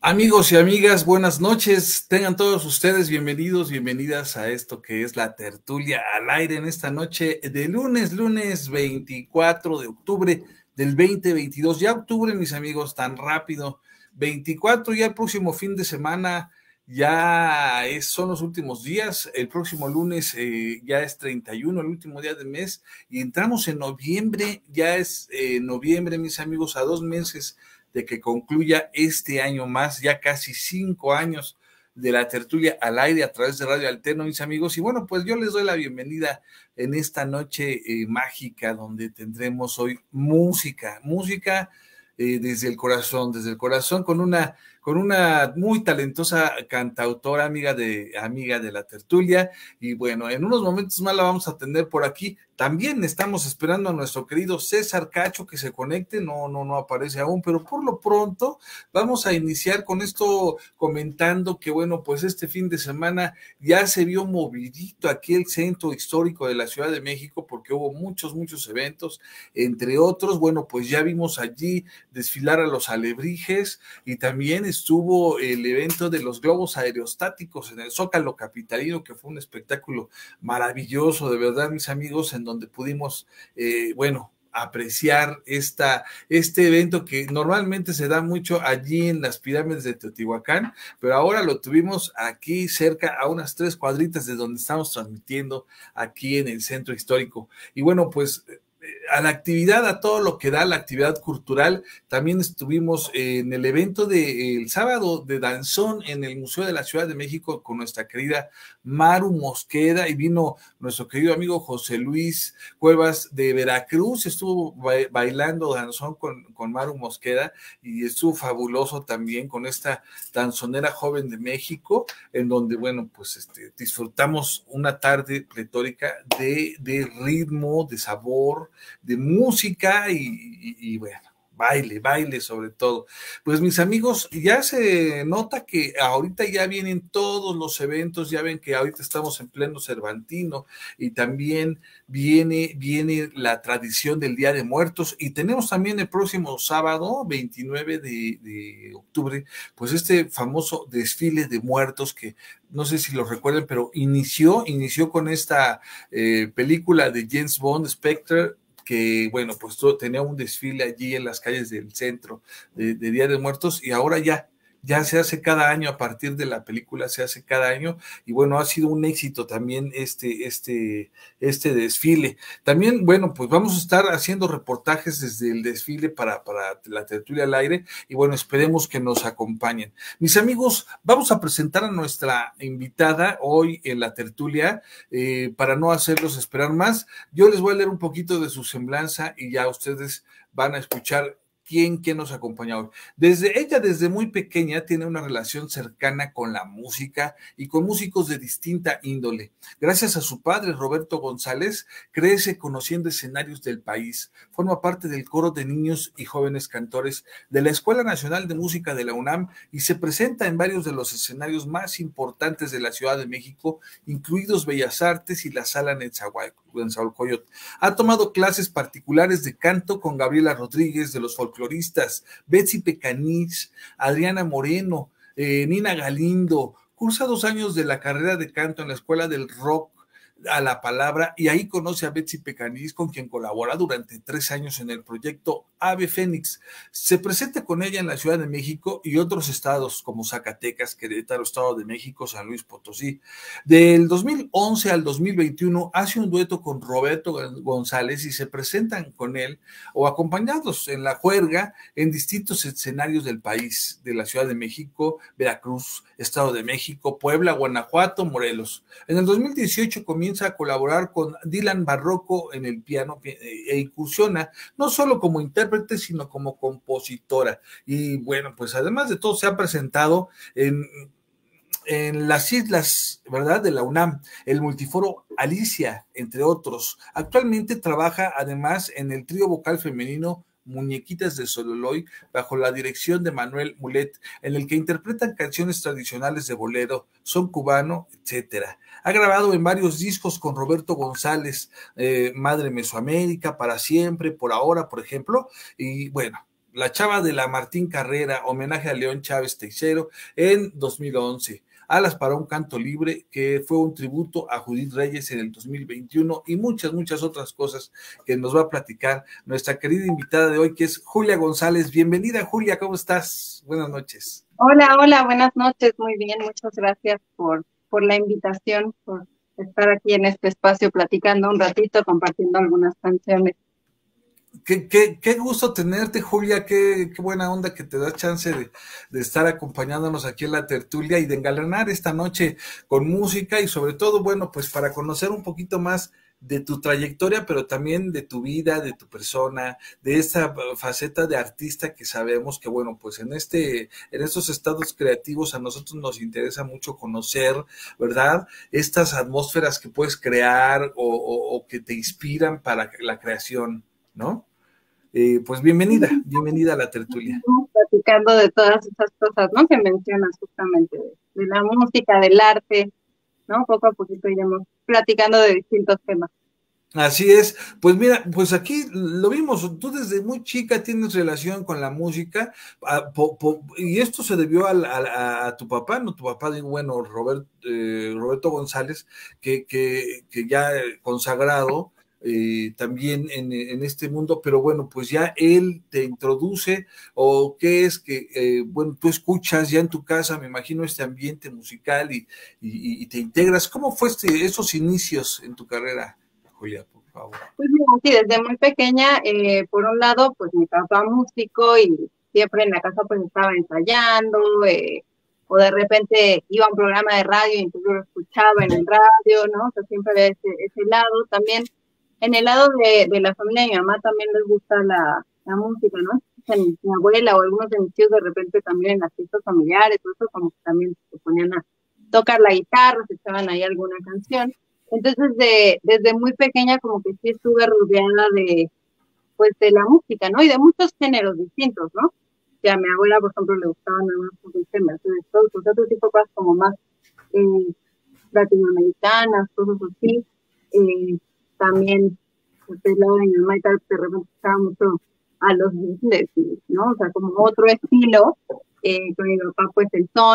Amigos y amigas, buenas noches. Tengan todos ustedes bienvenidos, bienvenidas a esto que es la tertulia al aire en esta noche de lunes 24 de octubre del 2022. Ya octubre, mis amigos, tan rápido. 24, ya el próximo fin de semana, son los últimos días. El próximo lunes ya es 31, el último día del mes, y entramos en noviembre. Ya es noviembre, mis amigos, a 2 meses de que concluya este año más, ya casi 5 años de la tertulia al aire a través de Radio Alterno, mis amigos. Y bueno, pues yo les doy la bienvenida en esta noche mágica, donde tendremos hoy música desde el corazón, con una muy talentosa cantautora, amiga de la tertulia. Y bueno, en unos momentos más la vamos a tener por aquí. También estamos esperando a nuestro querido César Cacho que se conecte. No aparece aún, pero por lo pronto vamos a iniciar con esto comentando que, bueno, pues este fin de semana ya se vio movidito aquí el centro histórico de la Ciudad de México, porque hubo muchos eventos, entre otros. Bueno, pues ya vimos allí desfilar a los alebrijes, y también estuvo el evento de los globos aerostáticos en el Zócalo capitalino, que fue un espectáculo maravilloso, de verdad, mis amigos, en donde pudimos, apreciar este evento que normalmente se da mucho allí en las pirámides de Teotihuacán, pero ahora lo tuvimos aquí cerca, a unas 3 cuadritas de donde estamos transmitiendo, aquí en el centro histórico. Y bueno, pues a la actividad, a todo lo que da la actividad cultural. También estuvimos en el evento del sábado de danzón en el Museo de la Ciudad de México con nuestra querida Maru Mosqueda, y vino nuestro querido amigo José Luis Cuevas de Veracruz. Estuvo bailando danzón con Maru Mosqueda, y estuvo fabuloso también con esta danzonera joven de México, en donde, bueno, pues disfrutamos una tarde pletórica de ritmo, de sabor, de música y bueno, baile sobre todo. Pues mis amigos, ya se nota que ahorita ya vienen todos los eventos. Ya ven que ahorita estamos en pleno Cervantino, y también viene la tradición del Día de Muertos, y tenemos también el próximo sábado, 29 de octubre, pues este famoso desfile de muertos que no sé si lo recuerden, pero inició con esta película de James Bond, Spectre, que, bueno, pues tenía un desfile allí en las calles del centro de Día de Muertos, y ahora ya se hace cada año. A partir de la película se hace cada año, y bueno, ha sido un éxito también este desfile. También, bueno, pues vamos a estar haciendo reportajes desde el desfile para la tertulia al aire, y bueno, esperemos que nos acompañen. Mis amigos, vamos a presentar a nuestra invitada hoy en la tertulia, para no hacerlos esperar más. Yo les voy a leer un poquito de su semblanza, y ya ustedes van a escuchar quién nos acompaña hoy. Desde muy pequeña tiene una relación cercana con la música y con músicos de distinta índole. Gracias a su padre, Roberto González, crece conociendo escenarios del país. Forma parte del coro de niños y jóvenes cantores de la Escuela Nacional de Música de la UNAM, y se presenta en varios de los escenarios más importantes de la Ciudad de México, incluidos Bellas Artes y la Sala Nezahualcóyotl. Ha tomado clases particulares de canto con Gabriela Rodríguez, de los folcloristas, Betsy Pecanich, Adriana Moreno, Nina Galindo. Cursa 2 años de la carrera de canto en la Escuela del Rock a la Palabra, y ahí conoce a Betsy Pecanich, con quien colabora durante 3 años en el proyecto Ave Fénix. Se presenta con ella en la Ciudad de México y otros estados como Zacatecas, Querétaro, Estado de México, San Luis Potosí. Del 2011 al 2021 hace un dueto con Roberto González, y se presentan con él o acompañados en la juerga en distintos escenarios del país, de la Ciudad de México, Veracruz, Estado de México, Puebla, Guanajuato, Morelos. En el 2018 comienza a colaborar con Dylan Barroco en el piano, e incursiona no solo como intérprete, sino como compositora. Y bueno, pues además de todo, se ha presentado en las islas, ¿verdad?, de la UNAM, el Multiforo Alicia, entre otros. Actualmente trabaja además en el trío vocal femenino Muñequitas de Sololoy, bajo la dirección de Manuel Mulet, en el que interpretan canciones tradicionales de bolero, son cubano, etcétera. Ha grabado en varios discos con Roberto González, Madre Mesoamérica, Para Siempre, Por Ahora, por ejemplo, y bueno, La Chava de la Martín Carrera, homenaje a León Chávez Teixeiro en 2011. Alas para un canto libre, que fue un tributo a Judith Reyes en el 2021 y muchas otras cosas que nos va a platicar nuestra querida invitada de hoy, que es Julia González. Bienvenida, Julia, ¿cómo estás? Buenas noches. Hola, buenas noches, muy bien, muchas gracias por la invitación, por estar aquí en este espacio platicando un ratito, compartiendo algunas canciones. Qué gusto tenerte, Julia, qué buena onda que te da chance de estar acompañándonos aquí en la tertulia y de engalanar esta noche con música y sobre todo, bueno, pues para conocer un poquito más de tu trayectoria, pero también de tu vida, de tu persona, de esa faceta de artista que sabemos que, bueno, pues en estos estados creativos a nosotros nos interesa mucho conocer, ¿verdad? Estas atmósferas que puedes crear o que te inspiran para la creación, ¿no? Pues bienvenida a la tertulia. Estamos platicando de todas esas cosas, ¿no? Que mencionas justamente, de la música, del arte, ¿no? Poco a poquito iremos platicando de distintos temas. Así es, pues mira, pues aquí lo vimos, tú desde muy chica tienes relación con la música, y esto se debió a tu papá, ¿no? Tu papá, digo, bueno, Roberto González, que ya consagrado también en este mundo, pero bueno, pues ya él te introduce, o qué es que, bueno, tú escuchas ya en tu casa, me imagino, este ambiente musical y te integras. ¿Cómo fue esos inicios en tu carrera, Julia, por favor? Pues mira, sí, desde muy pequeña, por un lado, pues mi papá músico y siempre en la casa pues estaba ensayando, o de repente iba a un programa de radio y entonces yo lo escuchaba en el radio, ¿no? O sea, siempre había ese lado. También en el lado de la familia de mi mamá también les gusta la música, ¿no? Mi abuela o algunos de mis tíos de repente también en las fiestas familiares, todo eso como que también se ponían a tocar la guitarra, se echaban ahí alguna canción. Entonces, desde muy pequeña como que sí estuve rodeada pues, de la música, ¿no? Y de muchos géneros distintos, ¿no? O sea, a mi abuela, por ejemplo, le gustaban algunas cosas de Mercedes Sosa, pues, otro tipo de cosas como más eh, latinoamericanas, cosas así. Eh, También, pues, del lado de mi mamá y tal, de repente estaba mucho a los Beatles, ¿no? O sea, como otro estilo, con mi papá, pues,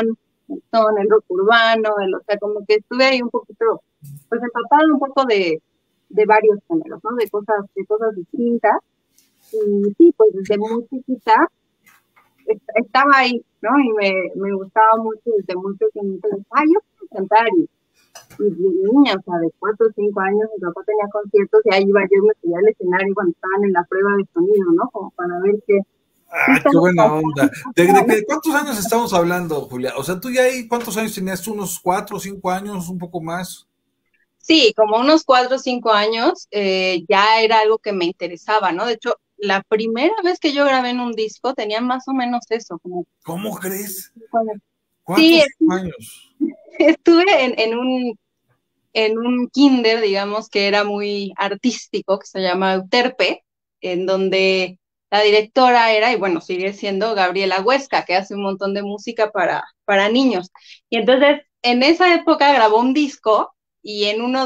el rock urbano, o sea, como que estuve ahí un poquito pues empapado un poco de varios géneros, ¿no? De cosas distintas. Y sí, pues desde muy chiquita estaba ahí, ¿no? Y me gustaba mucho desde muy pequeñita. Ay, yo quiero cantar. Y de niña, o sea, de 4 o 5 años, mi papá tenía conciertos y ahí iba yo y me subía al escenario cuando estaban en la prueba de sonido, ¿no? Como para ver qué Ah, qué estaba buena onda. pasando. ¿Cuántos años estamos hablando, Julia? O sea, tú ya ahí, ¿cuántos años tenías? ¿Tú unos 4 o 5 años, un poco más? Sí, como unos 4 o 5 años, ya era algo que me interesaba, ¿no? De hecho, la primera vez que yo grabé en un disco tenía más o menos eso, como ¿Cómo crees? 5 años. ¿Cuatro o Sí, 5 años? estuve en un kinder, digamos, que era muy artístico, que se llama Euterpe, en donde la directora era, y bueno, sigue siendo Gabriela Huesca, que hace un montón de música para niños. Y entonces, en esa época grabó un disco y en uno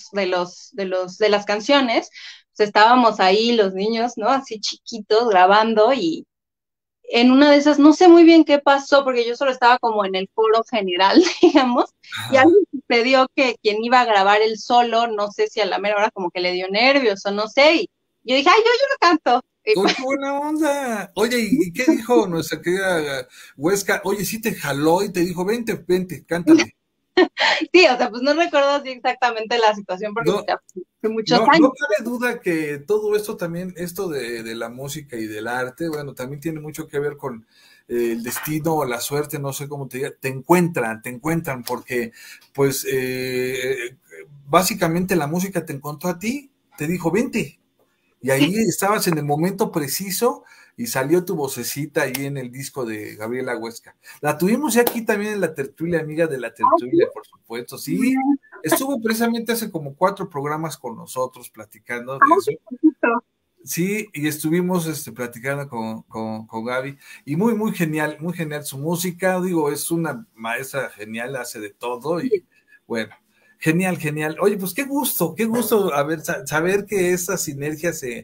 de las canciones, pues estábamos ahí los niños, ¿no? Así chiquitos grabando y en una de esas, no sé muy bien qué pasó, porque yo solo estaba como en el foro general, digamos, y algo Ajá. sucedió que quien iba a grabar el solo, no sé si a la mera hora como que le dio nervios o no sé, y yo dije, ay, yo lo canto. Y ¡Uy, pues, qué buena onda! Oye, ¿y qué dijo nuestra querida Huesca? Oye, sí te jaló y te dijo, vente, cántale. sí, o sea, pues no recuerdo así exactamente la situación porque pues, No, ya hace muchos no años. cabe duda que todo esto también, esto de la música y del arte, bueno, también tiene mucho que ver con el destino o la suerte, no sé cómo te diga, te encuentran, porque pues básicamente la música te encontró a ti, te dijo, vente, y ahí estabas en el momento preciso y salió tu vocecita ahí en el disco de Gabriela Huesca. La tuvimos ya aquí también en la tertulia, amiga de la Ah, sí, tertulia, por supuesto, sí. Estuvo precisamente hace como 4 programas con nosotros platicando de eso. qué bonito. Sí, y estuvimos platicando con Gaby, y muy genial su música, digo, es una maestra genial, hace de todo, y bueno, genial. Oye, pues qué gusto saber que esa sinergia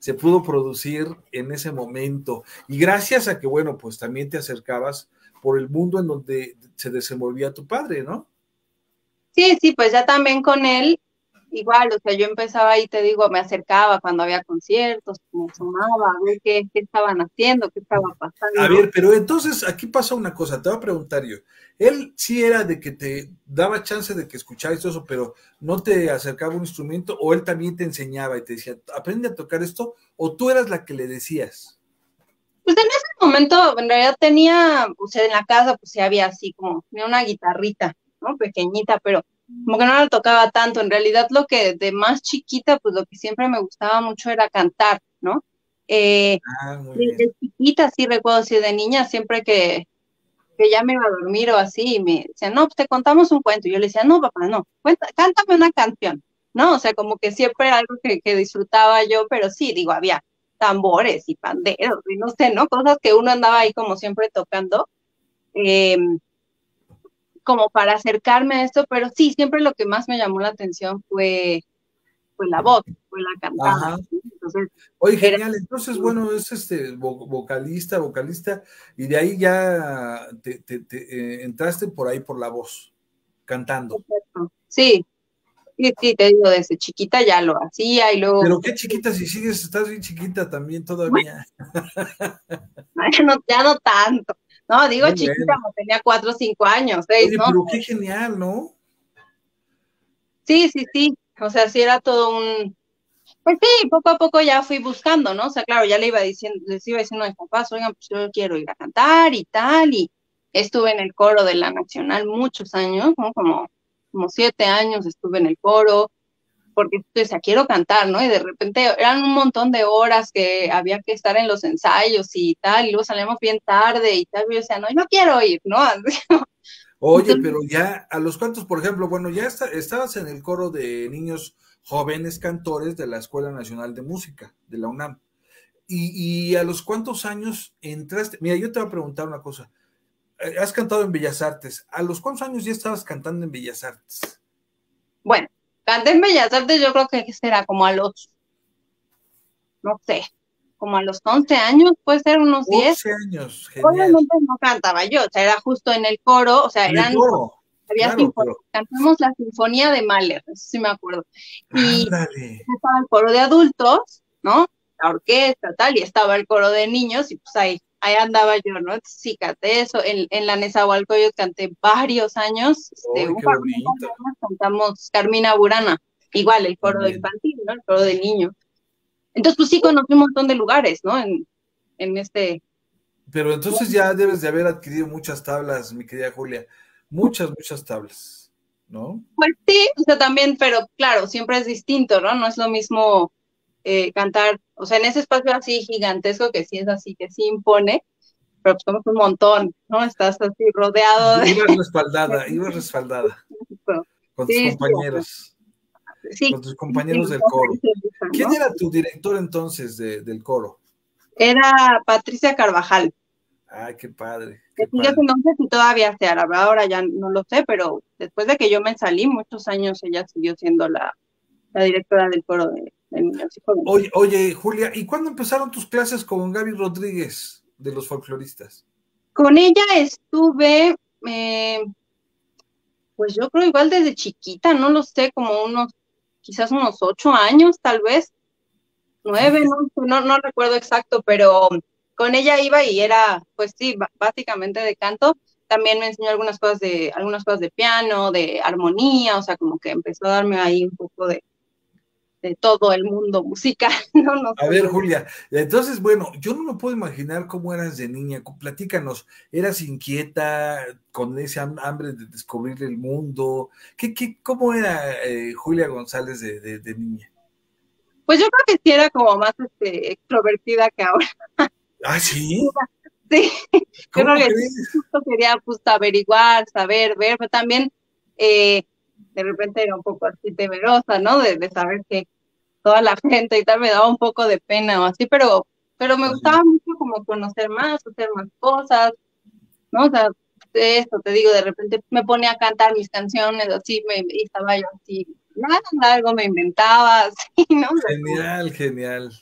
se pudo producir en ese momento. Y gracias a que, bueno, pues también te acercabas por el mundo en donde se desenvolvía tu padre, ¿no? Sí, sí, pues ya también con él, igual, o sea, yo empezaba ahí, te digo, me acercaba cuando había conciertos, me asomaba a ver qué estaban haciendo, qué estaba A pasando. ver, pero entonces aquí pasa una cosa, te voy a preguntar yo. Él sí era de que te daba chance de que escucharas todo eso, pero no te acercaba un instrumento, o él también te enseñaba y te decía, aprende a tocar esto, o tú eras la que le decías. Pues en ese momento, en realidad tenía, o sea, en la casa, pues sí había así como, tenía una guitarrita, ¿no? Pequeñita, pero como que no la tocaba tanto. En realidad lo que de más chiquita, pues lo que siempre me gustaba mucho era cantar, ¿no? Eh, Ah, muy bien. de chiquita, sí recuerdo, así de niña, siempre que ya me iba a dormir o así, y me decían, no, pues te contamos un cuento. Y yo le decía, no, papá, no, cántame una canción, ¿no? O sea, como que siempre era algo que disfrutaba yo, pero sí, digo, había tambores y panderos y no sé, ¿no? Cosas que uno andaba ahí como siempre tocando, eh, como para acercarme a esto, pero sí, siempre lo que más me llamó la atención fue la voz, fue la cantada. Ajá. ¿Sí? Entonces, Oye, era... genial. Entonces, bueno, es vocalista, y de ahí ya entraste por ahí por la voz, cantando. Sí, sí, sí, te digo, desde chiquita ya lo hacía y luego, Pero qué chiquita, si sigues, estás bien chiquita también todavía. ya no tanto. No, digo Muy chiquita, bueno. no tenía 4 o 5 años, 6, Oye, ¿no? pero qué genial, ¿no? Sí, sí, sí. O sea, sí era todo un... Pues sí, poco a poco ya fui buscando, ¿no? O sea, claro, ya le iba diciendo, les iba diciendo a mis papás, oigan, pues yo quiero ir a cantar y tal, y estuve en el coro de la Nacional muchos años, ¿no? Como 7 años estuve en el coro, porque yo decía, quiero cantar, ¿no? Y de repente eran un montón de horas que había que estar en los ensayos y tal, y luego salíamos bien tarde y tal, y yo decía, no, yo quiero ir, ¿no? Oye, Entonces, pero ya, ¿a los cuantos, por ejemplo? Bueno, ya estabas en el coro de niños jóvenes cantores de la Escuela Nacional de Música, de la UNAM. ¿Y a los cuántos años entraste? Mira, yo te voy a preguntar una cosa. Has cantado en Bellas Artes. ¿A los cuántos años ya estabas cantando en Bellas Artes? bueno, canté en Bellas Artes, yo creo que será como a los, no sé, como a los 11 años, puede ser unos 10. 11 años, genial. Obviamente no cantaba yo, o sea, era justo en el coro, o sea, En el coro, había claro, pero cantamos la Sinfonía de Mahler, eso sí me acuerdo. Y ándale. estaba el coro de adultos, ¿no? La orquesta, tal, y estaba el coro de niños, y pues ahí andaba yo, ¿no? Entonces, sí, canté eso, en la Nezahualcóyotl canté varios años, ¡Ay, qué un par de bonito! años cantamos Carmina Burana, igual el coro de También. infantil, ¿no? El coro de niños. Entonces, pues sí conocí un montón de lugares, ¿no? En este... Pero entonces ya debes de haber adquirido muchas tablas, mi querida Julia. Muchas, muchas tablas, ¿no? Pues sí, o sea, también, pero claro, siempre es distinto, ¿no? No es lo mismo cantar, o sea, en ese espacio así gigantesco que sí es así, que sí impone, pero pues somos un montón, ¿no? Estás así rodeado de... Ibas respaldada con tus Sí, sí, o sea, compañeros, sí, con tus sí, sí, compañeros los del dos coro. ahí se gustan, ¿Quién ¿no? era tu director entonces del coro? Era Patricia Carvajal, Ay, qué padre, que qué sigue padre. siendo, no sé si todavía sea, la verdad ahora ya no lo sé, pero después de que yo me salí, muchos años ella siguió siendo la directora del coro de niños y jóvenes. Oye, oye, Julia, ¿y cuándo empezaron tus clases con Gaby Rodríguez de los folcloristas? Con ella estuve, eh, pues yo creo igual desde chiquita, no lo sé, como quizás unos 8 años, tal vez, 9, Fíjate, no recuerdo exacto, pero con ella iba y era, pues sí, básicamente de canto. También me enseñó algunas cosas de piano, de armonía, o sea, como que empezó a darme ahí un poco de todo el mundo musical, no, no a ver, solo. Julia, entonces, bueno, yo no me puedo imaginar cómo eras de niña. Platícanos, ¿eras inquieta, con ese hambre de descubrir el mundo? ¿Cómo era Julia González de niña? Pues yo creo que sí era como más extrovertida que ahora. Ah, sí, Sí, yo creo ¿cómo que sí, crees? justo quería pues averiguar, saber, ver, pero también eh, de repente era un poco así temerosa, ¿no? De saber que toda la gente y tal me daba un poco de pena o así, pero me Ajá. gustaba mucho como conocer más, hacer más cosas, ¿no? O sea, de esto te digo, de repente me ponía a cantar mis canciones, así, y estaba yo así, nada, algo me inventaba, así, ¿no? O sea, como, Genial, genial.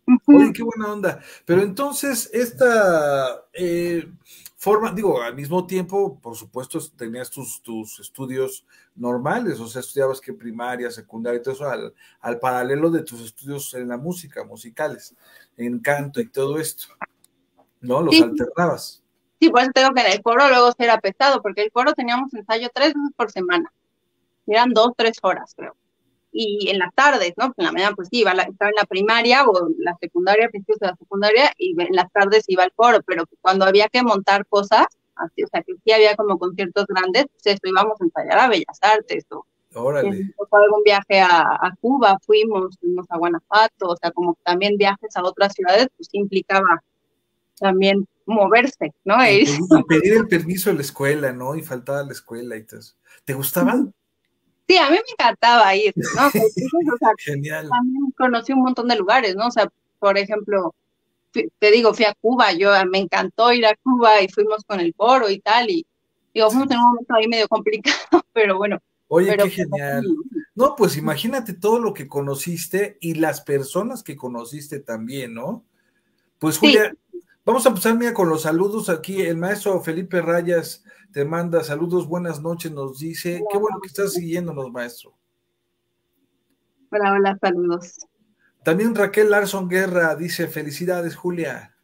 Oye, qué buena onda. Pero entonces, esta forma, digo, al mismo tiempo, por supuesto, tenías tus estudios normales, o sea, estudiabas que primaria, secundaria y todo eso, al paralelo de tus estudios en la música, musicales, en canto y todo esto, ¿no? Los Sí, alternabas. sí, por eso tengo que en el coro luego sí era pesado, porque el coro teníamos ensayo 3 veces por semana, eran 2, 3 horas, creo. Y en las tardes, ¿no? En la mañana pues sí, estaba en la primaria o la secundaria, principios de la secundaria, y en las tardes iba al coro, pero cuando había que montar cosas, así, o sea, que sí había como conciertos grandes, pues eso, íbamos a ensayar a Bellas Artes, o Órale. fue algún viaje a Cuba, fuimos a Guanajuato, o sea, como también viajes a otras ciudades, pues implicaba también moverse, ¿no? Y pedir el permiso de la escuela, ¿no? Y faltar a la escuela y todo eso. ¿Te gustaba? Sí, a mí me encantaba ir, ¿no? O sea, Genial. también conocí un montón de lugares, ¿no? O sea, por ejemplo, te digo, fui a Cuba, me encantó ir a Cuba y fuimos con el coro y tal, y digo, fuimos en un momento ahí medio complicado, pero bueno, Oye, pero qué genial. No, pues imagínate todo lo que conociste y las personas que conociste también, ¿no? Pues sí, Julia, vamos a empezar, mira, con los saludos aquí. El maestro Felipe Rayas te manda saludos, buenas noches, nos dice. Qué bueno que estás siguiéndonos, maestro. hola, hola, saludos. También Raquel Larson Guerra dice, felicidades, Julia.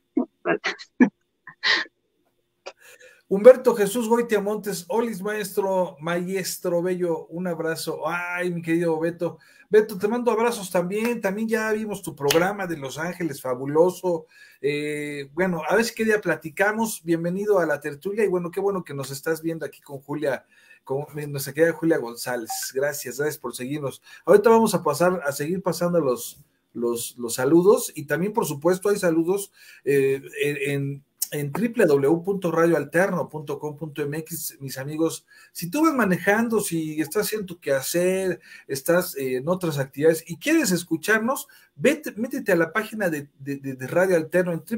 Humberto Jesús Goitia Montes, Olis, maestro bello, un abrazo. Ay, mi querido Beto. Beto, te mando abrazos también. También ya vimos tu programa de Los Ángeles, fabuloso. Bueno, a ver si qué día platicamos. Bienvenido a la tertulia y bueno, qué bueno que nos estás viendo aquí con Julia, con nuestra querida Julia González. Gracias por seguirnos. Ahorita vamos a pasar, a seguir pasando los saludos y también, por supuesto, hay saludos en www.radioalterno.com.mx, mis amigos. Si tú vas manejando, si estás haciendo tu quehacer, estás en otras actividades y quieres escucharnos, métete a la página de Radio Alterno en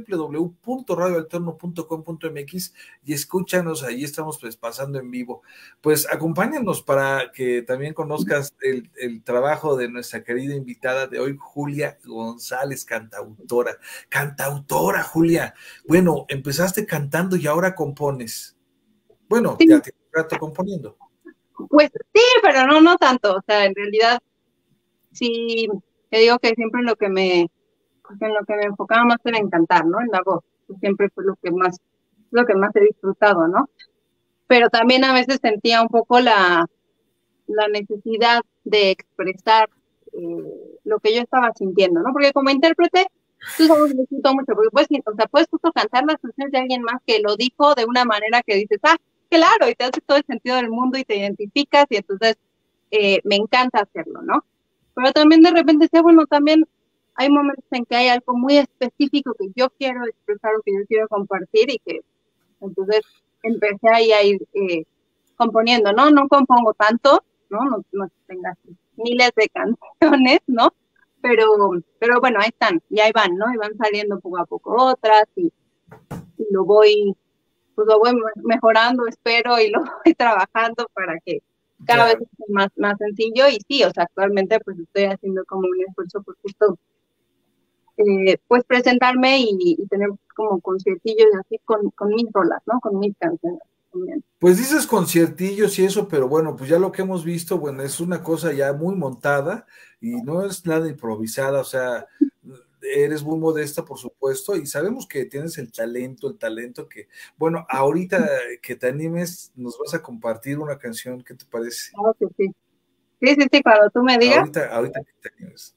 www.radioalterno.com.mx y escúchanos, ahí estamos pues pasando en vivo. Pues acompáñanos para que también conozcas el trabajo de nuestra querida invitada de hoy, Julia González, cantautora. Cantautora, Julia. Bueno, empezaste cantando y ahora compones. Bueno, ya Sí, te rato componiendo. pues sí, pero no tanto, o sea, en realidad sí, te digo que siempre pues, en lo que me enfocaba más era en cantar, ¿no? En la voz, pues, siempre fue lo que más he disfrutado, ¿no? Pero también a veces sentía un poco la necesidad de expresar lo que yo estaba sintiendo, ¿no? Porque como intérprete, tú sabes, lo disfruto mucho, porque o sea, puedes justo cantar las canciones de alguien más que lo dijo de una manera que dices, ah, claro, y te hace todo el sentido del mundo y te identificas, y entonces me encanta hacerlo, ¿no? Pero también de repente decía, bueno, también hay momentos en que hay algo muy específico que yo quiero expresar o que yo quiero compartir y que entonces empecé ahí a ir componiendo, ¿no? No compongo tanto, no tengas miles de canciones, ¿no? Pero, pero bueno, ahí están, y ahí van, ¿no? Y van saliendo poco a poco otras, y pues lo voy mejorando, espero, y lo voy trabajando para que cada vez Claro. sea más sencillo, y sí, o sea, actualmente pues estoy haciendo como un esfuerzo por justo, pues presentarme y tener como conciertillos así con mis rolas, ¿no? Con mis canciones también. Pues dices conciertillos y eso, pero bueno, pues ya lo que hemos visto, bueno, es una cosa ya muy montada y no es nada improvisada, o sea, eres muy modesta, por supuesto, y sabemos que tienes el talento que, bueno, ahorita que te animes, nos vas a compartir una canción, ¿qué te parece? Claro que sí. Sí, sí, sí, cuando tú me digas. Ahorita que te animes.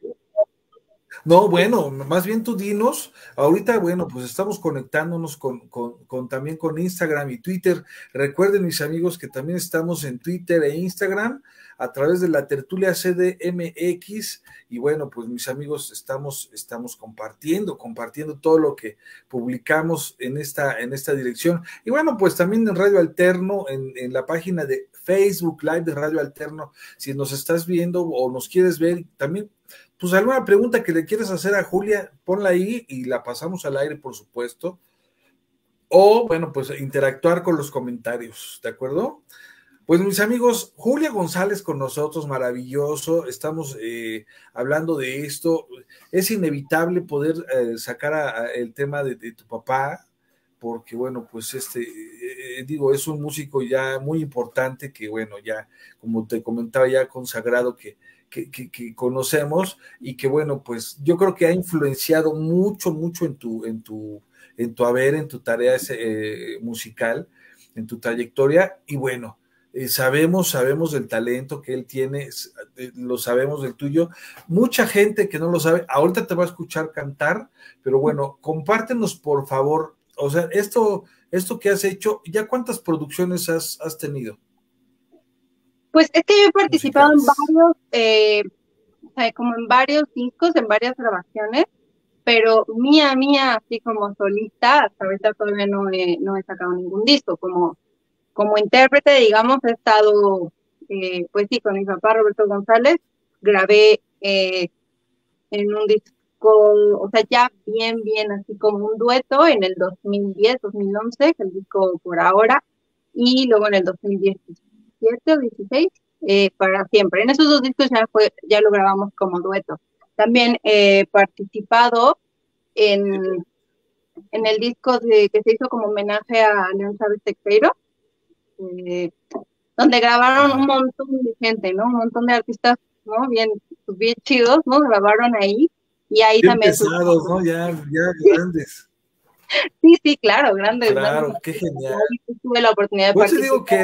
No, bueno, más bien tú dinos, ahorita, bueno, pues estamos conectándonos también con Instagram y Twitter. Recuerden, mis amigos, que también estamos en Twitter e Instagram a través de la tertulia CDMX. Y bueno, pues mis amigos, estamos compartiendo todo lo que publicamos en esta dirección. Y bueno, pues también en Radio Alterno, en la página de Facebook Live de Radio Alterno, si nos estás viendo o nos quieres ver, también pues alguna pregunta que le quieres hacer a Julia, ponla ahí y la pasamos al aire, por supuesto. O, bueno, pues interactuar con los comentarios, ¿de acuerdo? Pues mis amigos, Julia González con nosotros, maravilloso, estamos hablando de esto, es inevitable poder sacar el tema de tu papá, porque bueno, pues digo, es un músico ya muy importante que bueno, ya como te comentaba, ya consagrado que conocemos y que bueno, pues yo creo que ha influenciado mucho, mucho en tu haber, en tu tarea musical, en tu trayectoria y bueno, sabemos del talento que él tiene, lo sabemos del tuyo. Mucha gente que no lo sabe, ahorita te va a escuchar cantar, pero bueno, compártenos por favor, o sea, esto que has hecho, ¿ya cuántas producciones has tenido? Pues es que yo he participado en Musicales. varios, o sea, como en varios discos, en varias grabaciones, pero mía, así como solista, hasta ahorita todavía no he sacado ningún disco. Como intérprete, digamos, he estado, pues sí, con mi papá Roberto González, grabé en un disco, o sea, ya bien, así como un dueto en el 2010, 2011, que el disco Por Ahora, y luego en el 2017 o 16, Para Siempre. En esos dos discos ya lo grabamos como dueto. También he participado en, en el disco que se hizo como homenaje a León Chávez Teixeiro, eh, donde grabaron un Ajá. montón de gente, ¿no? Un montón de artistas, ¿no? Bien chidos, ¿no? Grabaron ahí y ahí Bien también pesados, ¿no? Ya grandes. sí, claro, grandes, grandes Claro, qué artistas. genial. Ahí sí tuve la oportunidad de Pues te digo participar. que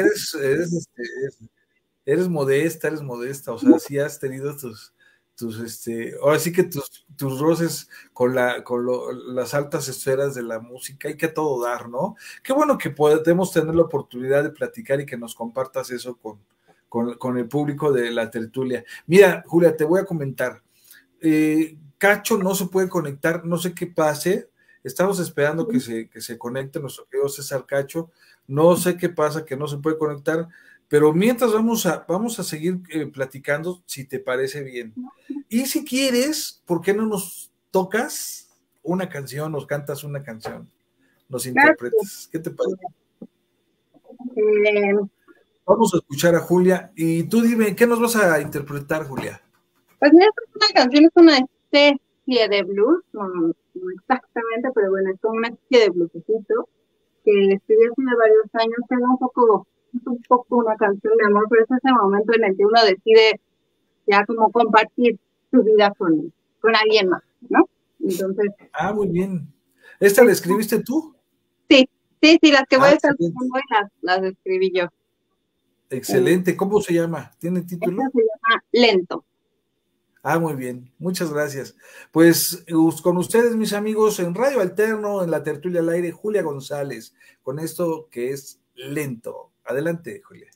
eres modesta, o sea, sí has tenido ahora sí que tus roces las altas esferas de la música, hay que a todo dar, ¿no? Qué bueno que podemos tener la oportunidad de platicar y que nos compartas eso con el público de la tertulia. Mira, Julia, te voy a comentar, Cacho no se puede conectar, no sé qué pase, estamos esperando que se conecte nuestro querido César Cacho, no sé qué pasa, que no se puede conectar, pero mientras vamos a seguir platicando, si te parece bien. Y si quieres, ¿por qué no nos tocas una canción, nos cantas una canción, nos Gracias. interpretas? ¿Qué te parece? Eh, Vamos a escuchar a Julia y tú dime, ¿qué nos vas a interpretar, Julia? pues mira, esta es una canción, es una especie de blues, no exactamente, pero bueno, es como una especie de bluesecito que escribí hace varios años, que es un poco una canción de amor, pero es ese momento en el que uno decide ya como compartir su vida con alguien más, ¿no? Entonces, Ah, muy bien. ¿Esta la es- escribiste tú? sí, sí, las que voy Ah, a estar excelente. tocando hoy las escribí yo. Eh, Excelente. ¿Cómo se llama? ¿Tiene Esta título? se llama Lento. Ah, muy bien. Muchas gracias. Pues con ustedes, mis amigos, en Radio Alterno, en la tertulia al aire, Julia González, con esto que es lento. Adelante, Julia.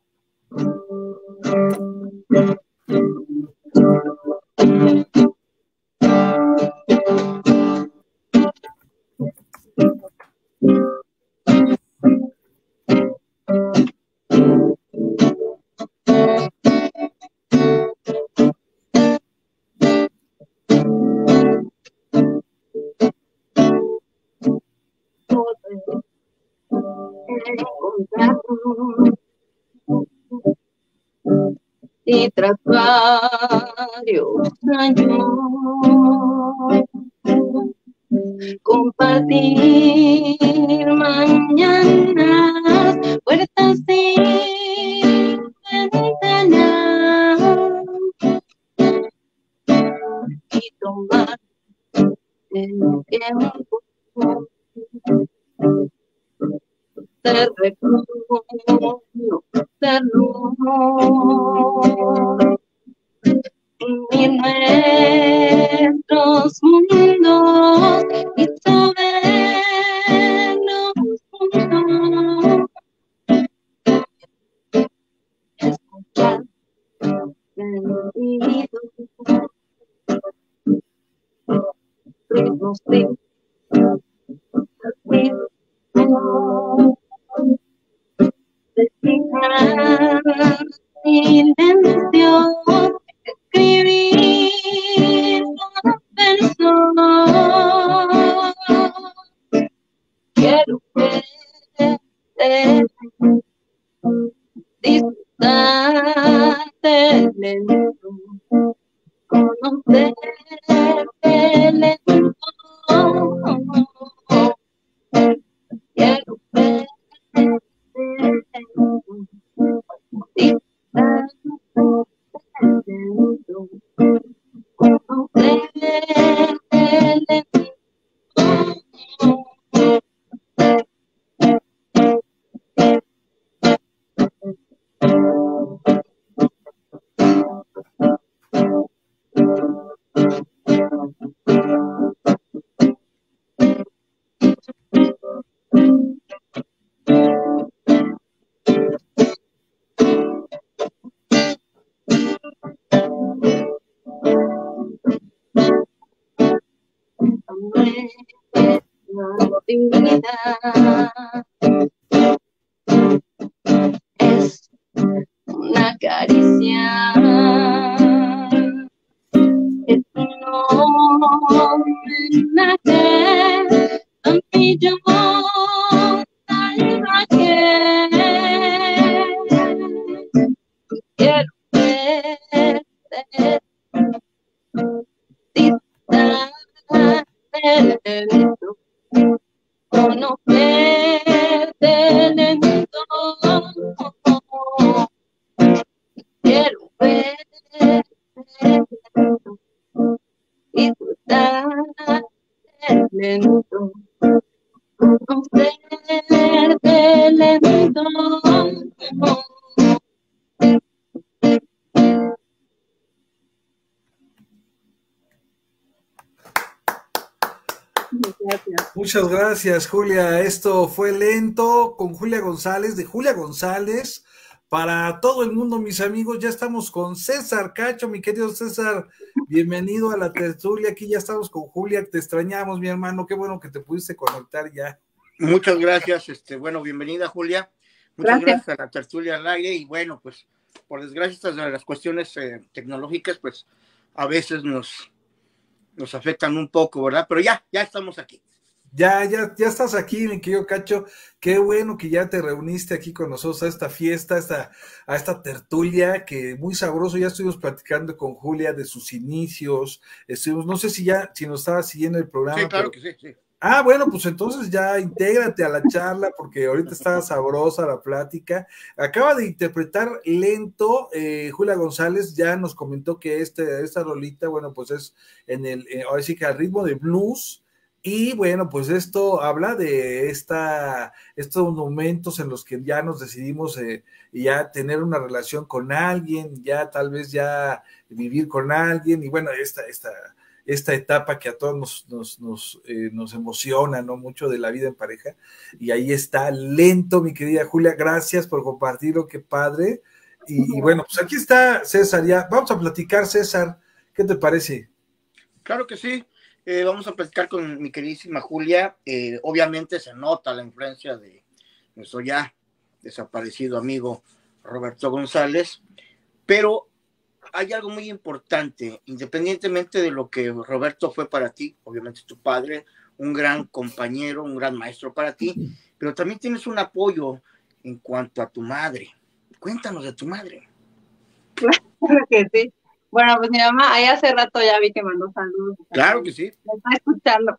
Y tras varios años compartir mañanas, puertas sin ventanas y tomar el tiempo de reconocernos y nuestros mundos y sabernos juntos, escuchar sentidos, ritmos de ritmo, desfijar silencio, escribir una persona. Quiero que te disfrutes la vida es una caricia, es un homenaje a mi yo salvaje. Quiero verte lento, conocerte lento. Quiero verte lento, disfrutar lento, conocerte lento. Gracias. Muchas gracias, Julia. Esto fue Lento con Julia González, de Julia González. Para todo el mundo, mis amigos, ya estamos con César Cacho, mi querido César. Bienvenido a la tertulia. Aquí ya estamos con Julia. Te extrañamos, mi hermano. Qué bueno que te pudiste conectar ya. Muchas gracias. Bueno, bienvenida, Julia. Muchas gracias a la tertulia al aire. Y bueno, pues, por desgracia, estas de las cuestiones tecnológicas, pues, a veces nos afectan un poco, ¿verdad? Pero ya estamos aquí. Ya estás aquí, mi querido Cacho. Qué bueno que ya te reuniste aquí con nosotros a esta fiesta, a esta tertulia, que muy sabroso. Ya estuvimos platicando con Julia de sus inicios. No sé si nos estaba siguiendo el programa. Sí, claro que sí. Ah, bueno, pues entonces ya intégrate a la charla, porque ahorita está sabrosa la plática. Acaba de interpretar Lento, Julia González ya nos comentó que esta rolita, bueno, pues es ahora sí que al ritmo de blues. Y bueno, pues esto habla de estos momentos en los que ya nos decidimos ya tener una relación con alguien, ya tal vez ya vivir con alguien, y bueno, esta etapa que a todos nos emociona, ¿no? Mucho de la vida en pareja. Y ahí está Lento, mi querida Julia, gracias por compartirlo, qué padre. Y bueno, pues aquí está César, ya vamos a platicar, César, ¿qué te parece? Claro que sí. Vamos a platicar con mi queridísima Julia. Obviamente se nota la influencia de nuestro ya desaparecido amigo Roberto González, pero hay algo muy importante, independientemente de lo que Roberto fue para ti, obviamente tu padre, un gran compañero, un gran maestro para ti, pero también tienes un apoyo en cuanto a tu madre. Cuéntanos de tu madre. Claro que sí. Bueno, pues mi mamá, ahí hace rato ya vi que mandó saludos. Claro que sí. Me está escuchando.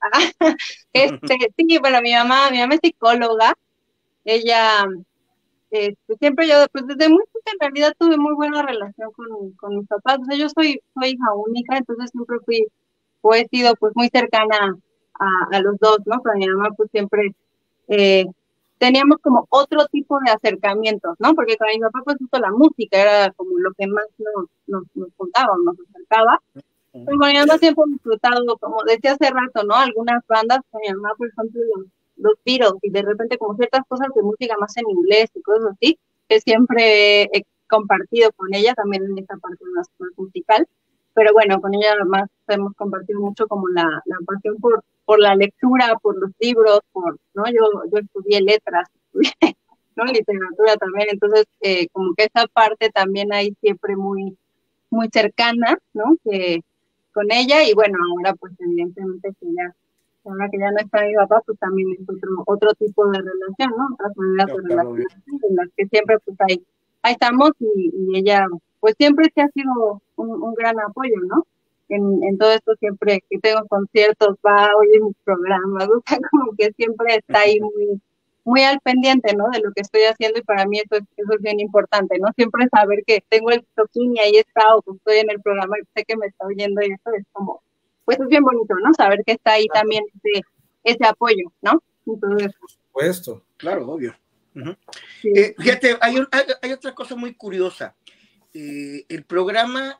Sí, bueno, mi mamá es psicóloga. Ella, siempre yo, pues desde muy chica en realidad tuve muy buena relación con mis papás. O sea, yo soy hija única, entonces siempre he sido pues muy cercana a los dos, ¿no? Con mi mamá pues siempre teníamos como otro tipo de acercamientos, ¿no? Porque con mi papá pues justo la música era como lo que más nos juntaba, nos acercaba. Pero con mi mamá siempre he disfrutado, como decía hace rato, ¿no? Algunas bandas, con mi mamá, por ejemplo, los Beatles, y de repente como ciertas cosas de música más en inglés y cosas así, que siempre he compartido con ella, también en esta parte más musical. Pero bueno, con ella más hemos compartido mucho como la pasión por la lectura, por los libros, ¿no? Yo estudié letras, ¿no? Literatura también, entonces como que esa parte también hay siempre muy cercana, ¿no? Que con ella, y bueno, ahora pues evidentemente ahora que ya no está mi papá, pues también es otro tipo de relación, ¿no? Otras maneras de relación en las que siempre pues ahí estamos, y ella pues siempre se ha sido un gran apoyo, ¿no? En todo esto, siempre que tengo conciertos, va, oye mis programas, o sea, como que siempre está ahí muy al pendiente, ¿no? De lo que estoy haciendo, y para mí eso es bien importante, ¿no? Siempre saber que tengo el toquín y ahí está, o que estoy en el programa y sé que me está oyendo, y eso es como, pues es bien bonito, ¿no? Saber que está ahí también ese apoyo, ¿no? Entonces, por supuesto. Claro, obvio. Sí. Fíjate, hay otra cosa muy curiosa. El programa,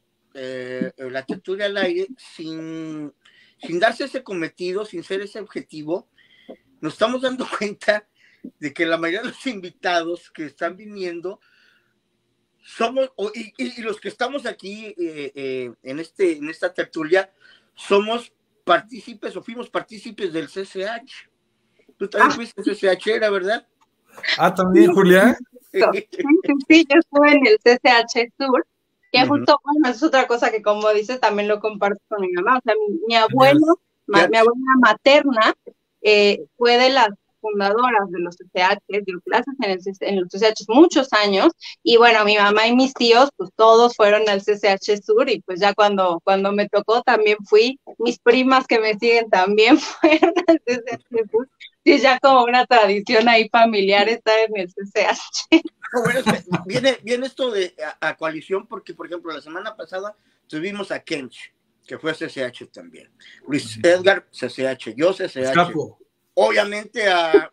la tertulia al aire, sin darse ese cometido, sin ser ese objetivo, nos estamos dando cuenta de que la mayoría de los invitados que están viniendo somos, y los que estamos aquí en esta tertulia, somos partícipes o fuimos partícipes del CCH. Tú también fuiste CCHera, ¿verdad? Ah, también, Julia. Sí, yo estuve en el CCH Sur, que justo, bueno, es otra cosa que como dices, también lo comparto con mi mamá. O sea, mi abuelo, mi abuela materna, fue de las fundadoras de los CCH, dio clases en los CCH muchos años, y bueno, mi mamá y mis tíos, pues todos fueron al CCH Sur, y pues ya cuando me tocó también fui, mis primas que me siguen también fueron al CCH Sur, y es ya como una tradición ahí familiar estar en el CCH. Bueno, viene esto de a coalición, porque por ejemplo la semana pasada tuvimos a Kench, que fue CCH también, Luis Edgar CCH, yo CCH, Escapo. Obviamente a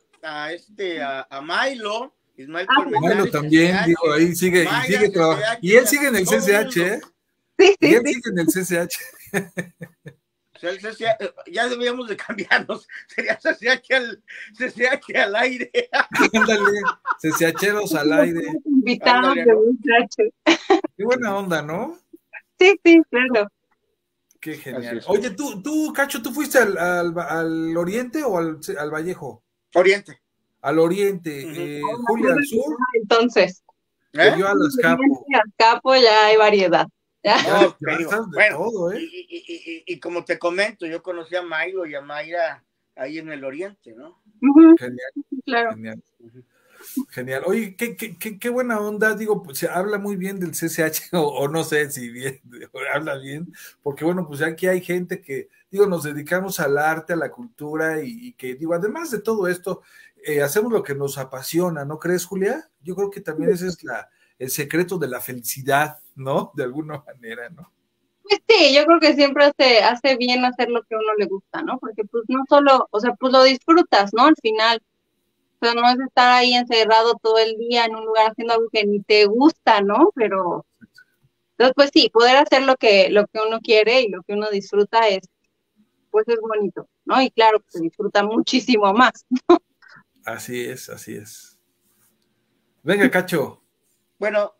Milo, Ismael Colmenares. Milo también, CCH, digo, ahí sigue, y sigue trabajando. Y él sigue en el CCH, ¿eh? Sí, y él sigue en el CCH. O sea, el CCH, ya debíamos de cambiarnos, sería CCH al aire. Ándale, CCHeros al aire. Invitados de CCH. Qué buena onda, ¿no? Sí, claro. Qué genial. Oye, tú, Cacho, ¿tú fuiste al oriente o al Vallejo? Oriente. Al oriente. Julia, al sur. Entonces. Yo al Azcapo. Azcapo ya hay variedad. Ya bueno, todo, ¿eh? Y como te comento, yo conocí a Milo y a Mayra ahí en el oriente, ¿no? Genial. Claro. Genial. Oye, qué buena onda, digo, pues se habla muy bien del CCH, o no sé si bien, habla bien, porque bueno, pues aquí hay gente que, digo, nos dedicamos al arte, a la cultura, y que, digo, además de todo esto, hacemos lo que nos apasiona, ¿no crees, Julia? Yo creo que también ese es el secreto de la felicidad, ¿no? De alguna manera, ¿no? Pues sí, yo creo que siempre hace bien hacer lo que a uno le gusta, ¿no? Porque pues no solo, o sea, pues lo disfrutas, ¿no? Al final, o sea, no es estar ahí encerrado todo el día en un lugar haciendo algo que ni te gusta, ¿no? Pero, entonces, pues sí, poder hacer lo que uno quiere y lo que uno disfruta pues es bonito, ¿no? Y claro, se disfruta muchísimo más, ¿no? Así es. Venga, Cacho. Bueno,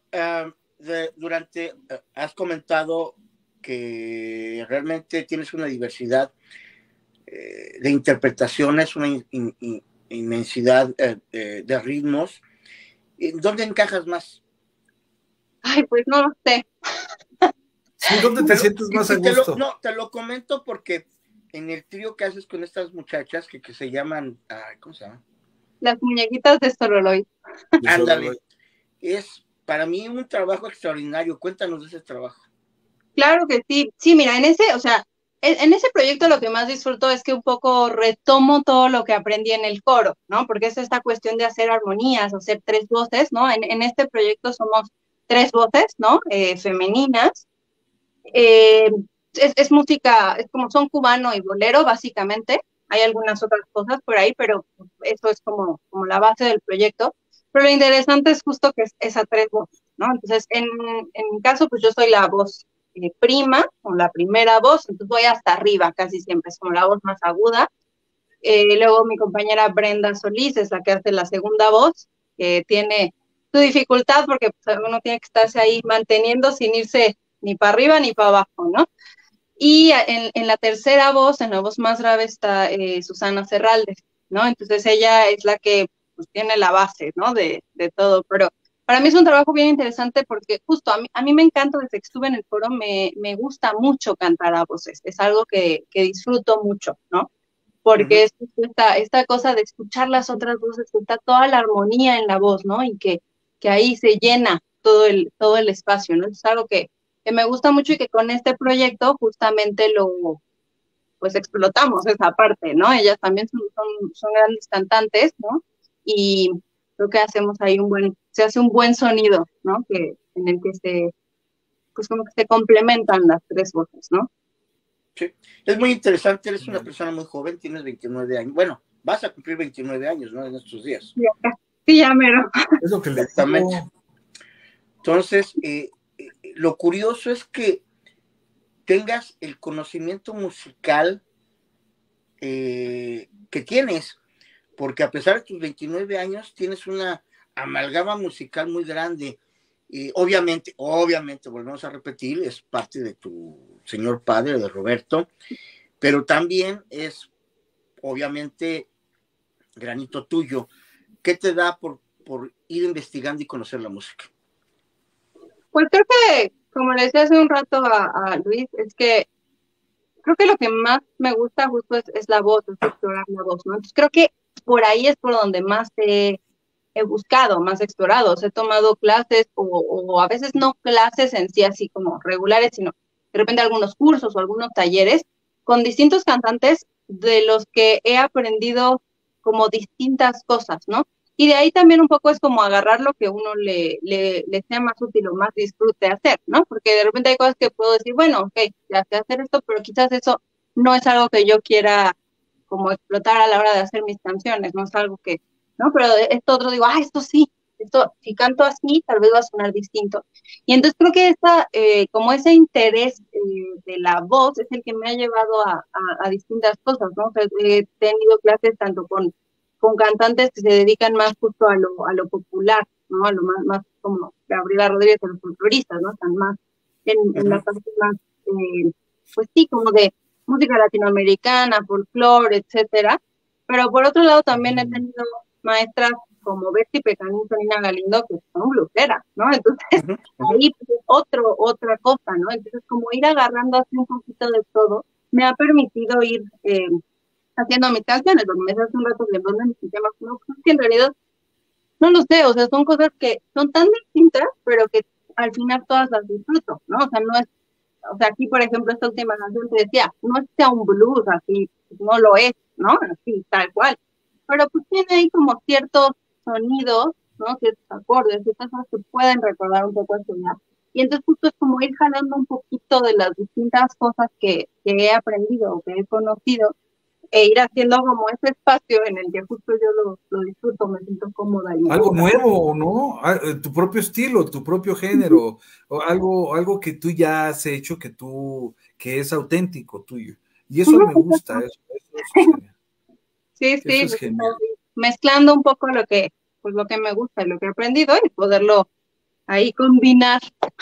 has comentado que realmente tienes una diversidad de interpretaciones, una inmensidad de ritmos. ¿Dónde encajas más? Ay, pues no lo sé. Sí, ¿dónde te sientes más a gusto? Te lo comento porque en el trío que haces con estas muchachas que se llaman, ¿cómo se llama? Las muñequitas de Soroloid. Ándale. Es para mí un trabajo extraordinario. Cuéntanos de ese trabajo. Claro que sí. Sí, mira, en ese proyecto lo que más disfruto es que un poco retomo todo lo que aprendí en el coro, ¿no? Porque es esta cuestión de hacer armonías, hacer tres voces, ¿no? En este proyecto somos tres voces, ¿no? Femeninas. Es música, es como son cubano y bolero, básicamente. Hay algunas otras cosas por ahí, pero eso es como la base del proyecto. Pero lo interesante es justo que es a tres voces, ¿no? Entonces, en mi caso, pues yo soy la voz prima, o la primera voz, entonces voy hasta arriba casi siempre, es como la voz más aguda. Luego mi compañera Brenda Solís es la que hace la segunda voz, que tiene su dificultad porque pues, uno tiene que estarse ahí manteniendo sin irse ni para arriba ni para abajo, ¿no? Y en la tercera voz, en la voz más grave, está Susana Serralde, ¿no? Entonces ella es la que pues, tiene la base, ¿no? De todo, pero para mí es un trabajo bien interesante porque justo a mí me encanta, desde que estuve en el foro, me gusta mucho cantar a voces, es algo que disfruto mucho, ¿no? Porque es esta cosa de escuchar las otras voces, que está toda la armonía en la voz, ¿no? Y que ahí se llena todo el espacio, ¿no? Es algo que me gusta mucho y que con este proyecto justamente pues explotamos esa parte, ¿no? Ellas también son grandes cantantes, ¿no? Y creo que hacemos ahí se hace un buen sonido, ¿no? En el que pues como que se complementan las tres voces, ¿no? Sí, es muy interesante, eres una persona muy joven, tienes 29 años, bueno, vas a cumplir 29 años, ¿no? En estos días. Sí, ya mero. Es lo que le Exactamente. Entonces, lo curioso es que tengas el conocimiento musical que tienes, porque a pesar de tus 29 años tienes una amalgama musical muy grande. Obviamente, volvemos a repetir, es parte de tu señor padre, de Roberto, pero también es, obviamente, granito tuyo. ¿Qué te da por ir investigando y conocer la música? Pues creo que, como le decía hace un rato a Luis, es que creo que lo que más me gusta justo es la voz, es explorar la voz, ¿no? Entonces creo que por ahí es por donde más he buscado, más explorado. O sea, he tomado clases o a veces no clases en sí así como regulares, sino de repente algunos cursos o algunos talleres con distintos cantantes de los que he aprendido como distintas cosas, ¿no? Y de ahí también un poco es como agarrar lo que uno le sea más útil o más disfrute hacer, ¿no? Porque de repente hay cosas que puedo decir, bueno, ok, ya sé hacer esto, pero quizás eso no es algo que yo quiera como explotar a la hora de hacer mis canciones, no es algo que, ¿no? Pero esto otro digo, esto sí, esto, si canto así, tal vez va a sonar distinto. Y entonces creo que como ese interés de la voz es el que me ha llevado a distintas cosas, ¿no? O sea, he tenido clases tanto con cantantes que se dedican más justo a lo popular, ¿no? A lo más como Gabriela Rodríguez, a los folcloristas, ¿no? Están más en la parte más, pues sí, como de música latinoamericana, folclore, etcétera. Pero por otro lado también he tenido maestras como Betty Pecanito, Nina Galindo, que son bluseras, ¿no? Entonces, ahí pues, es otra cosa, ¿no? Entonces, como ir agarrando así un poquito de todo, me ha permitido ir haciendo mis canciones, porque me hace un rato lembrando mis temas, no, que en realidad, no lo sé, o sea, son cosas que son tan distintas, pero que al final todas las disfruto, ¿no? O sea, no es, o sea, aquí, por ejemplo, esta última canción te decía, no es que sea un blues así, no lo es, ¿no? Así, tal cual. Pero pues tiene ahí como ciertos sonidos, ¿no? Ciertos acordes, ciertas cosas que pueden recordar un poco a soñar. Y entonces justo es como ir jalando un poquito de las distintas cosas que he aprendido o que he conocido e ir haciendo como ese espacio en el que justo yo lo disfruto, me siento cómoda. Algo nuevo, ¿no? Tu propio estilo, tu propio género, o algo que tú ya has hecho, que es auténtico tuyo. Y eso me gusta, eso es genial. Sí, Eso es genial. mezclando un poco pues lo que me gusta y lo que he aprendido y poderlo ahí combinar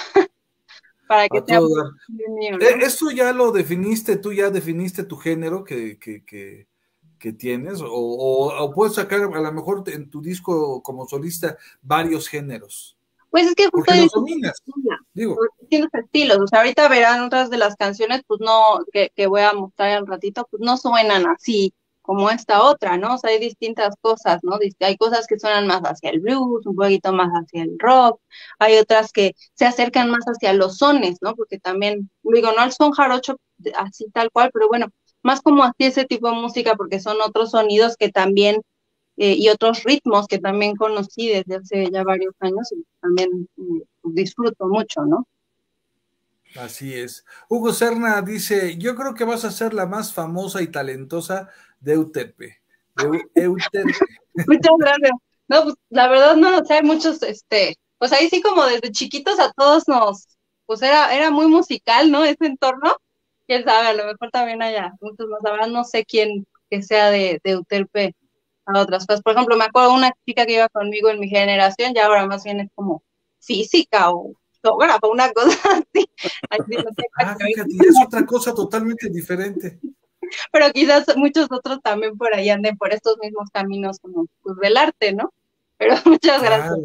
para que A sea todo dar. muy mío, ¿no? ¿Esto ya lo definiste, tú ya definiste tu género que tienes? O puedes sacar a lo mejor en tu disco como solista varios géneros, Pues es que justo porque hay los dominas, digo. distintos estilos, o sea, ahorita verán otras de las canciones, pues no, que voy a mostrar al ratito, pues no suenan así como esta otra, ¿no? O sea, hay distintas cosas, ¿no? Hay cosas que suenan más hacia el blues, un poquito más hacia el rock, hay otras que se acercan más hacia los sones, ¿no? Porque también, digo, no el son jarocho así tal cual, pero bueno, más como así ese tipo de música, porque son otros sonidos que también y otros ritmos que también conocí desde hace ya varios años y también disfruto mucho, ¿no? Así es. Hugo Serna dice, yo creo que vas a ser la más famosa y talentosa de Euterpe. Euterpe. Muchas gracias. No, pues la verdad no, o sea, hay muchos, pues ahí sí como desde chiquitos a todos pues era muy musical, ¿no? Ese entorno, quién sabe, a lo mejor también haya muchos más, la verdad no sé quién que sea de Euterpe a otras cosas. Por ejemplo, me acuerdo una chica que iba conmigo en mi generación, ya ahora más bien es como física o fotógrafa, una cosa así. Así no sé Fíjate, ya es otra cosa totalmente diferente. pero quizás muchos otros también por ahí anden por estos mismos caminos como pues del arte, ¿no? Pero muchas gracias.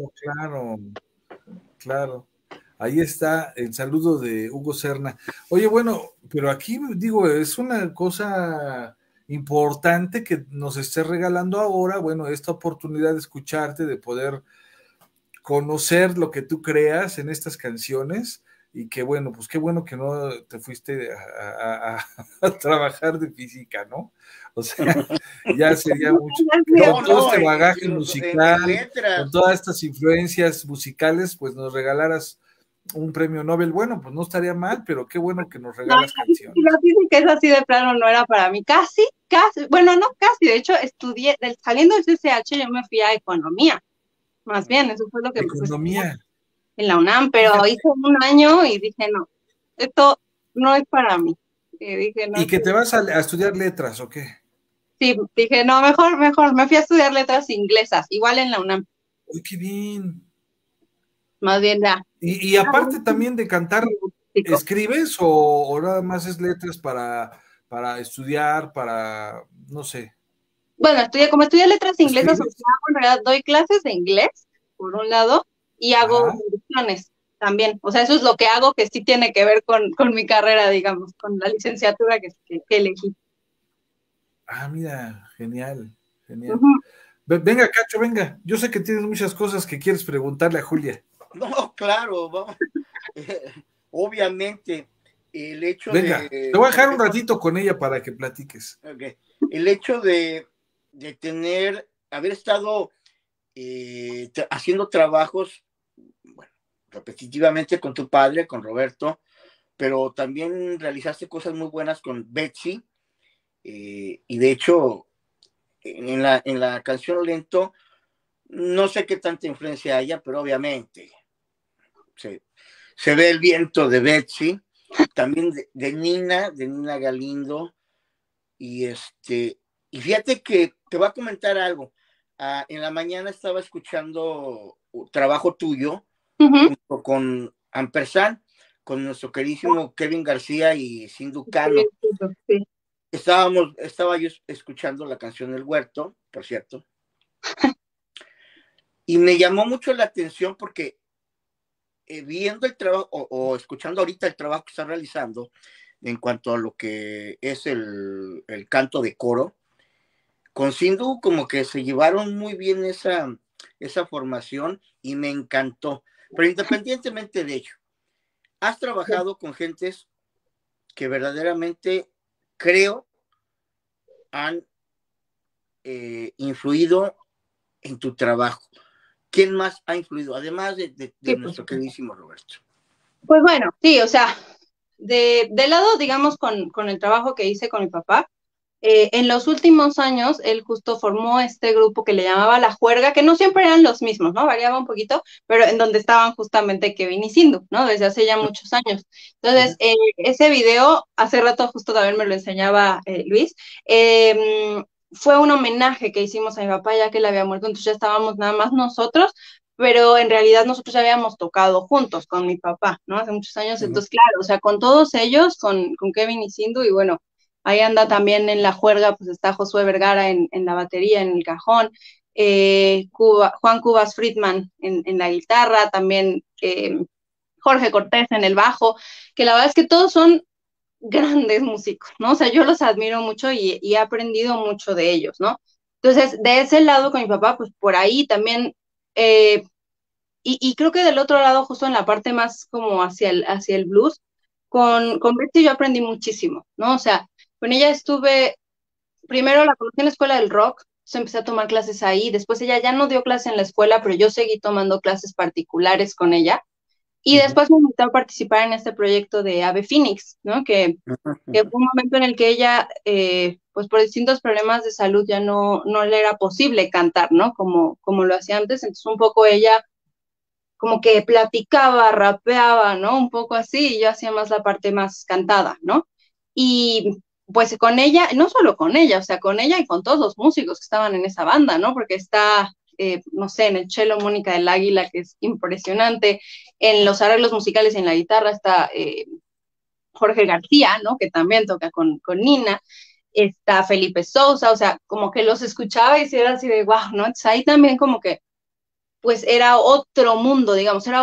Claro. Ahí está el saludo de Hugo Serna. Oye, bueno, pero aquí digo, es una cosa importante que nos esté regalando ahora, bueno, esta oportunidad de escucharte, de poder conocer lo que tú creas en estas canciones y que bueno, pues qué bueno que no te fuiste a trabajar de física, ¿no? O sea, ya sería mucho. Con todo este bagaje musical, con todas estas influencias musicales, pues nos regalaras un premio Nobel. Bueno, pues no estaría mal, pero qué bueno que nos regalas canciones. La física es así de plano, no era para mí. Casi, bueno, no casi, de hecho estudié, saliendo del CCH yo me fui a economía, más bien, eso fue lo que Economía. En la UNAM, pero hice un año y dije, no, esto no es para mí. Y dije, no. ¿Y que te vas a estudiar letras o qué? Sí, dije, no, mejor, me fui a estudiar letras inglesas, igual en la UNAM. Uy, qué bien. Más bien ya. Y aparte también de cantar, ¿escribes o nada más es letras para estudiar, para, no sé. Bueno, como estudié letras inglesas, o ¿Escribes? sea, en realidad doy clases de inglés, por un lado, y hago Ajá. traducciones también. O sea, eso es lo que hago que sí tiene que ver con mi carrera, digamos, con la licenciatura que elegí. Ah, mira, genial, genial. Ujú. Venga, Cacho, venga. Yo sé que tienes muchas cosas que quieres preguntarle a Julia. No, claro, vamos. Obviamente, el hecho Venga, te de, voy a por dejar un ejemplo, ratito con ella para que platiques. okay, el hecho de haber estado haciendo trabajos, bueno, repetitivamente con tu padre, con Roberto, pero también realizaste cosas muy buenas con Betsy, y de hecho, en la canción Lento, no sé qué tanta influencia haya, pero obviamente se, se ve el viento de Betsy, también de Nina Galindo, y y fíjate que te voy a comentar algo. En la mañana estaba escuchando trabajo tuyo Ujú. junto con Ampersand, con nuestro queridísimo Kevin García y Sindhu Cano. Sí. Estaba yo escuchando la canción El Huerto, por cierto, y me llamó mucho la atención porque viendo el trabajo o escuchando ahorita el trabajo que están realizando en cuanto a lo que es el canto de coro, con Sindhu como que se llevaron muy bien esa formación y me encantó. Pero independientemente de ello, has trabajado con gentes que verdaderamente creo han influido en tu trabajo. ¿Quién más ha influido? Además de Sí, por nuestro supuesto. queridísimo Roberto. Pues bueno, sí, o sea, de lado, digamos, con el trabajo que hice con mi papá, en los últimos años, él justo formó este grupo que le llamaba La Juerga, que no siempre eran los mismos, ¿no? Variaba un poquito, pero en donde estaban justamente Kevin y Sindhu, ¿no? Desde hace ya muchos años. Entonces, ese video, hace rato justo también me lo enseñaba Luis, fue un homenaje que hicimos a mi papá ya que él había muerto, entonces ya estábamos nada más nosotros, pero en realidad nosotros ya habíamos tocado juntos con mi papá, ¿no? Hace muchos años, entonces claro, o sea, con todos ellos, con Kevin y Sindhu, y bueno, ahí anda también en la juerga, pues está Josué Vergara en la batería, en el cajón, Juan Cubas Friedman en la guitarra, también Jorge Cortés en el bajo, que la verdad es que todos son grandes músicos, ¿no? O sea, yo los admiro mucho y he aprendido mucho de ellos, ¿no? Entonces, de ese lado con mi papá, pues por ahí también, eh, y creo que del otro lado, justo en la parte más como hacia el blues, con Betsy yo aprendí muchísimo, ¿no? O sea, con ella estuve, primero la conocí en la escuela del rock, entonces empecé a tomar clases ahí, después ella ya no dio clase en la escuela, pero yo seguí tomando clases particulares con ella, y después me invitó a participar en este proyecto de Ave Phoenix, ¿no? Que fue un momento en el que ella, pues por distintos problemas de salud ya no le era posible cantar, ¿no? Como lo hacía antes, entonces un poco ella como que platicaba, rapeaba, ¿no? Un poco así, y yo hacía más la parte más cantada, ¿no? Y pues con ella, no solo con ella, o sea, con ella y con todos los músicos que estaban en esa banda, ¿no? Porque está, no sé, en el cello Mónica del Águila, que es impresionante, en los arreglos musicales y en la guitarra está Jorge García, ¿no? Que también toca con Nina, está Felipe Sousa, o sea, como que los escuchaba y era así de, wow, ¿no? Entonces ahí también como que pues era otro mundo, digamos, era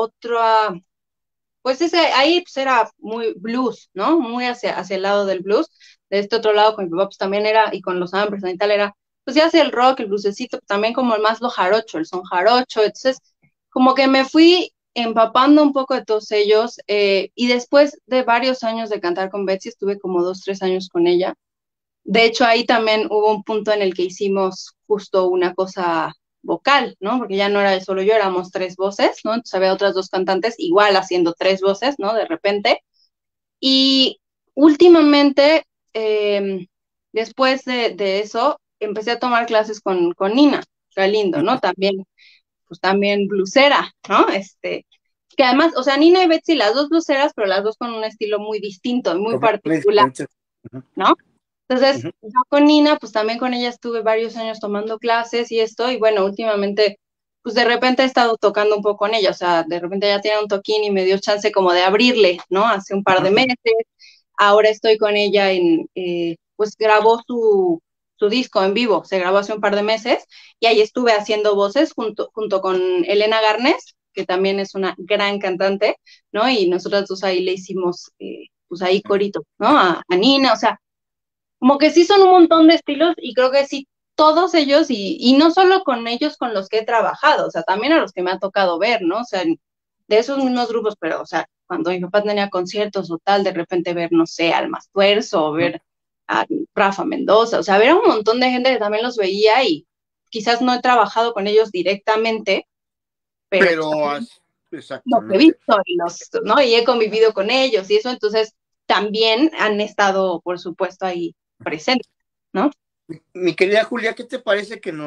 pues ahí pues era muy blues, ¿no? Muy hacia el lado del blues. De este otro lado con mi papá pues también era, y con los Ambres y tal era, pues ya hacia el rock, el bluesecito, también como más lo jarocho, el son jarocho, entonces como que me fui empapando un poco de todos ellos, y después de varios años de cantar con Betsy, estuve como 2, 3 años con ella. De hecho, ahí también hubo un punto en el que hicimos justo una cosa vocal, ¿no? Porque ya no era solo yo, éramos tres voces, ¿no? Entonces había otras dos cantantes igual haciendo tres voces, ¿no? De repente. Y últimamente, después de eso, empecé a tomar clases con Nina Galindo, ¿no? También, pues también blusera, ¿no? Que además, o sea, Nina y Betsy, las dos bluseras, pero las dos con un estilo muy distinto y muy particular, ¿no? Entonces, yo con Nina, pues también con ella estuve varios años tomando clases y esto, y bueno, últimamente, pues de repente he estado tocando un poco con ella, o sea, de repente ya tiene un toquín y me dio chance como de abrirle, ¿no? Hace un par de meses, ahora estoy con ella pues grabó su disco en vivo, se grabó hace un par de meses, y ahí estuve haciendo voces junto con Elena Garnes, que también es una gran cantante, ¿no? Y nosotras dos ahí le hicimos, pues ahí corito, ¿no? A Nina, o sea, como que sí son un montón de estilos, y creo que sí, todos ellos, y no solo con ellos con los que he trabajado, o sea, también a los que me ha tocado ver, ¿no? O sea, de esos mismos grupos, pero, o sea, cuando mi papá tenía conciertos o tal, de repente ver, no sé, al Mastuerzo, o ver a Rafa Mendoza, o sea, ver a un montón de gente que también los veía, y quizás no he trabajado con ellos directamente, pero pues, los he Exactamente. visto, ¿no? Y he convivido con ellos y eso, entonces también han estado, por supuesto, ahí presentes, ¿no? Mi querida Julia, ¿qué te parece que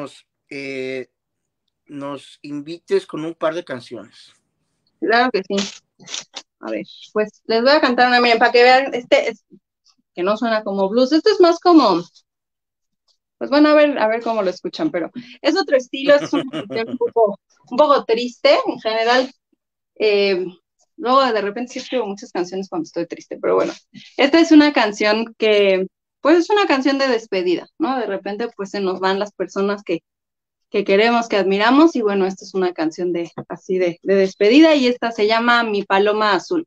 nos invites con un par de canciones? Claro que sí. A ver, pues les voy a cantar una, miren, para que vean, que no suena como blues, esto es más como, pues bueno, a ver cómo lo escuchan, pero es otro estilo, es una canción un poco triste, en general, eh, luego de repente sí escribo muchas canciones cuando estoy triste, pero bueno, esta es una canción que, pues es una canción de despedida, ¿no? De repente pues se nos van las personas que queremos, que admiramos, y bueno, esta es una canción así de despedida, y esta se llama Mi Paloma Azul.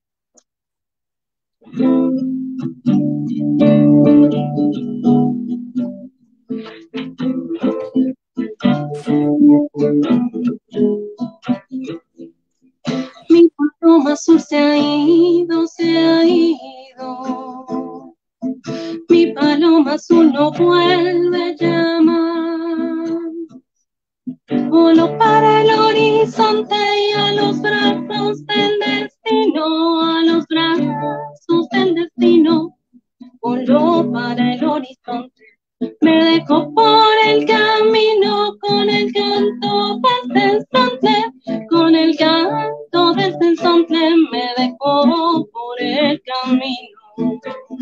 Mi paloma azul se ha ido, se ha ido. Mi paloma azul no vuelve a llamar. Voló para el horizonte y a los brazos del destino, a los brazos del destino. Voló para el horizonte, me dejó por el camino con el canto del sensontle, con el canto del sensontle me dejó por el camino.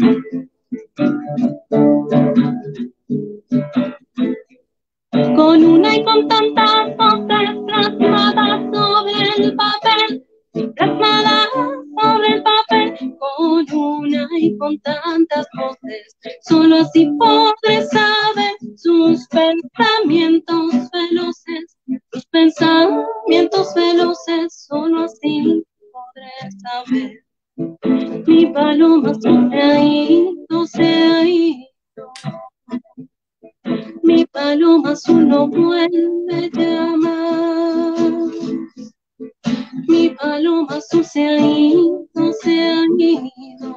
Con una y con tantas voces plasmadas sobre el papel, plasmadas sobre el papel, con una y con tantas voces, solo así podré saber sus pensamientos veloces, sus pensamientos veloces, solo así podré saber. Mi paloma se ha ido, se ha ido. Mi paloma azul no vuelve a llamar. Mi paloma azul se ha ido, se ha ido.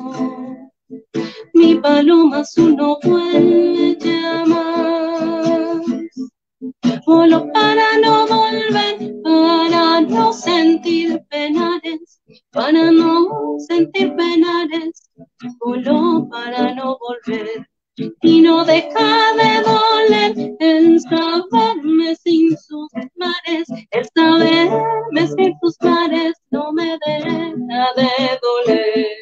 Mi paloma azul no vuelve a llamar. Voló para no volver, para no sentir penares, para no sentir penares. Voló para no volver. Y no deja de doler el saberme sin sus mares, el saberme sin sus mares no me deja de doler.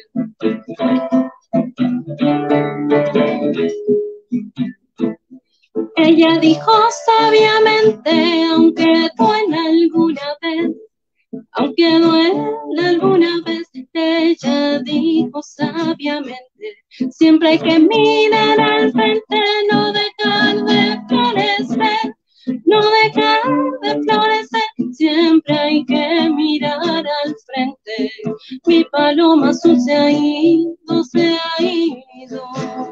Ella dijo sabiamente, aunque duela alguna vez, aunque duela alguna vez, ella dijo sabiamente, siempre hay que mirar al frente, no dejar de florecer, no dejar de florecer, siempre hay que mirar al frente. Mi paloma azul se ha ido, se ha ido.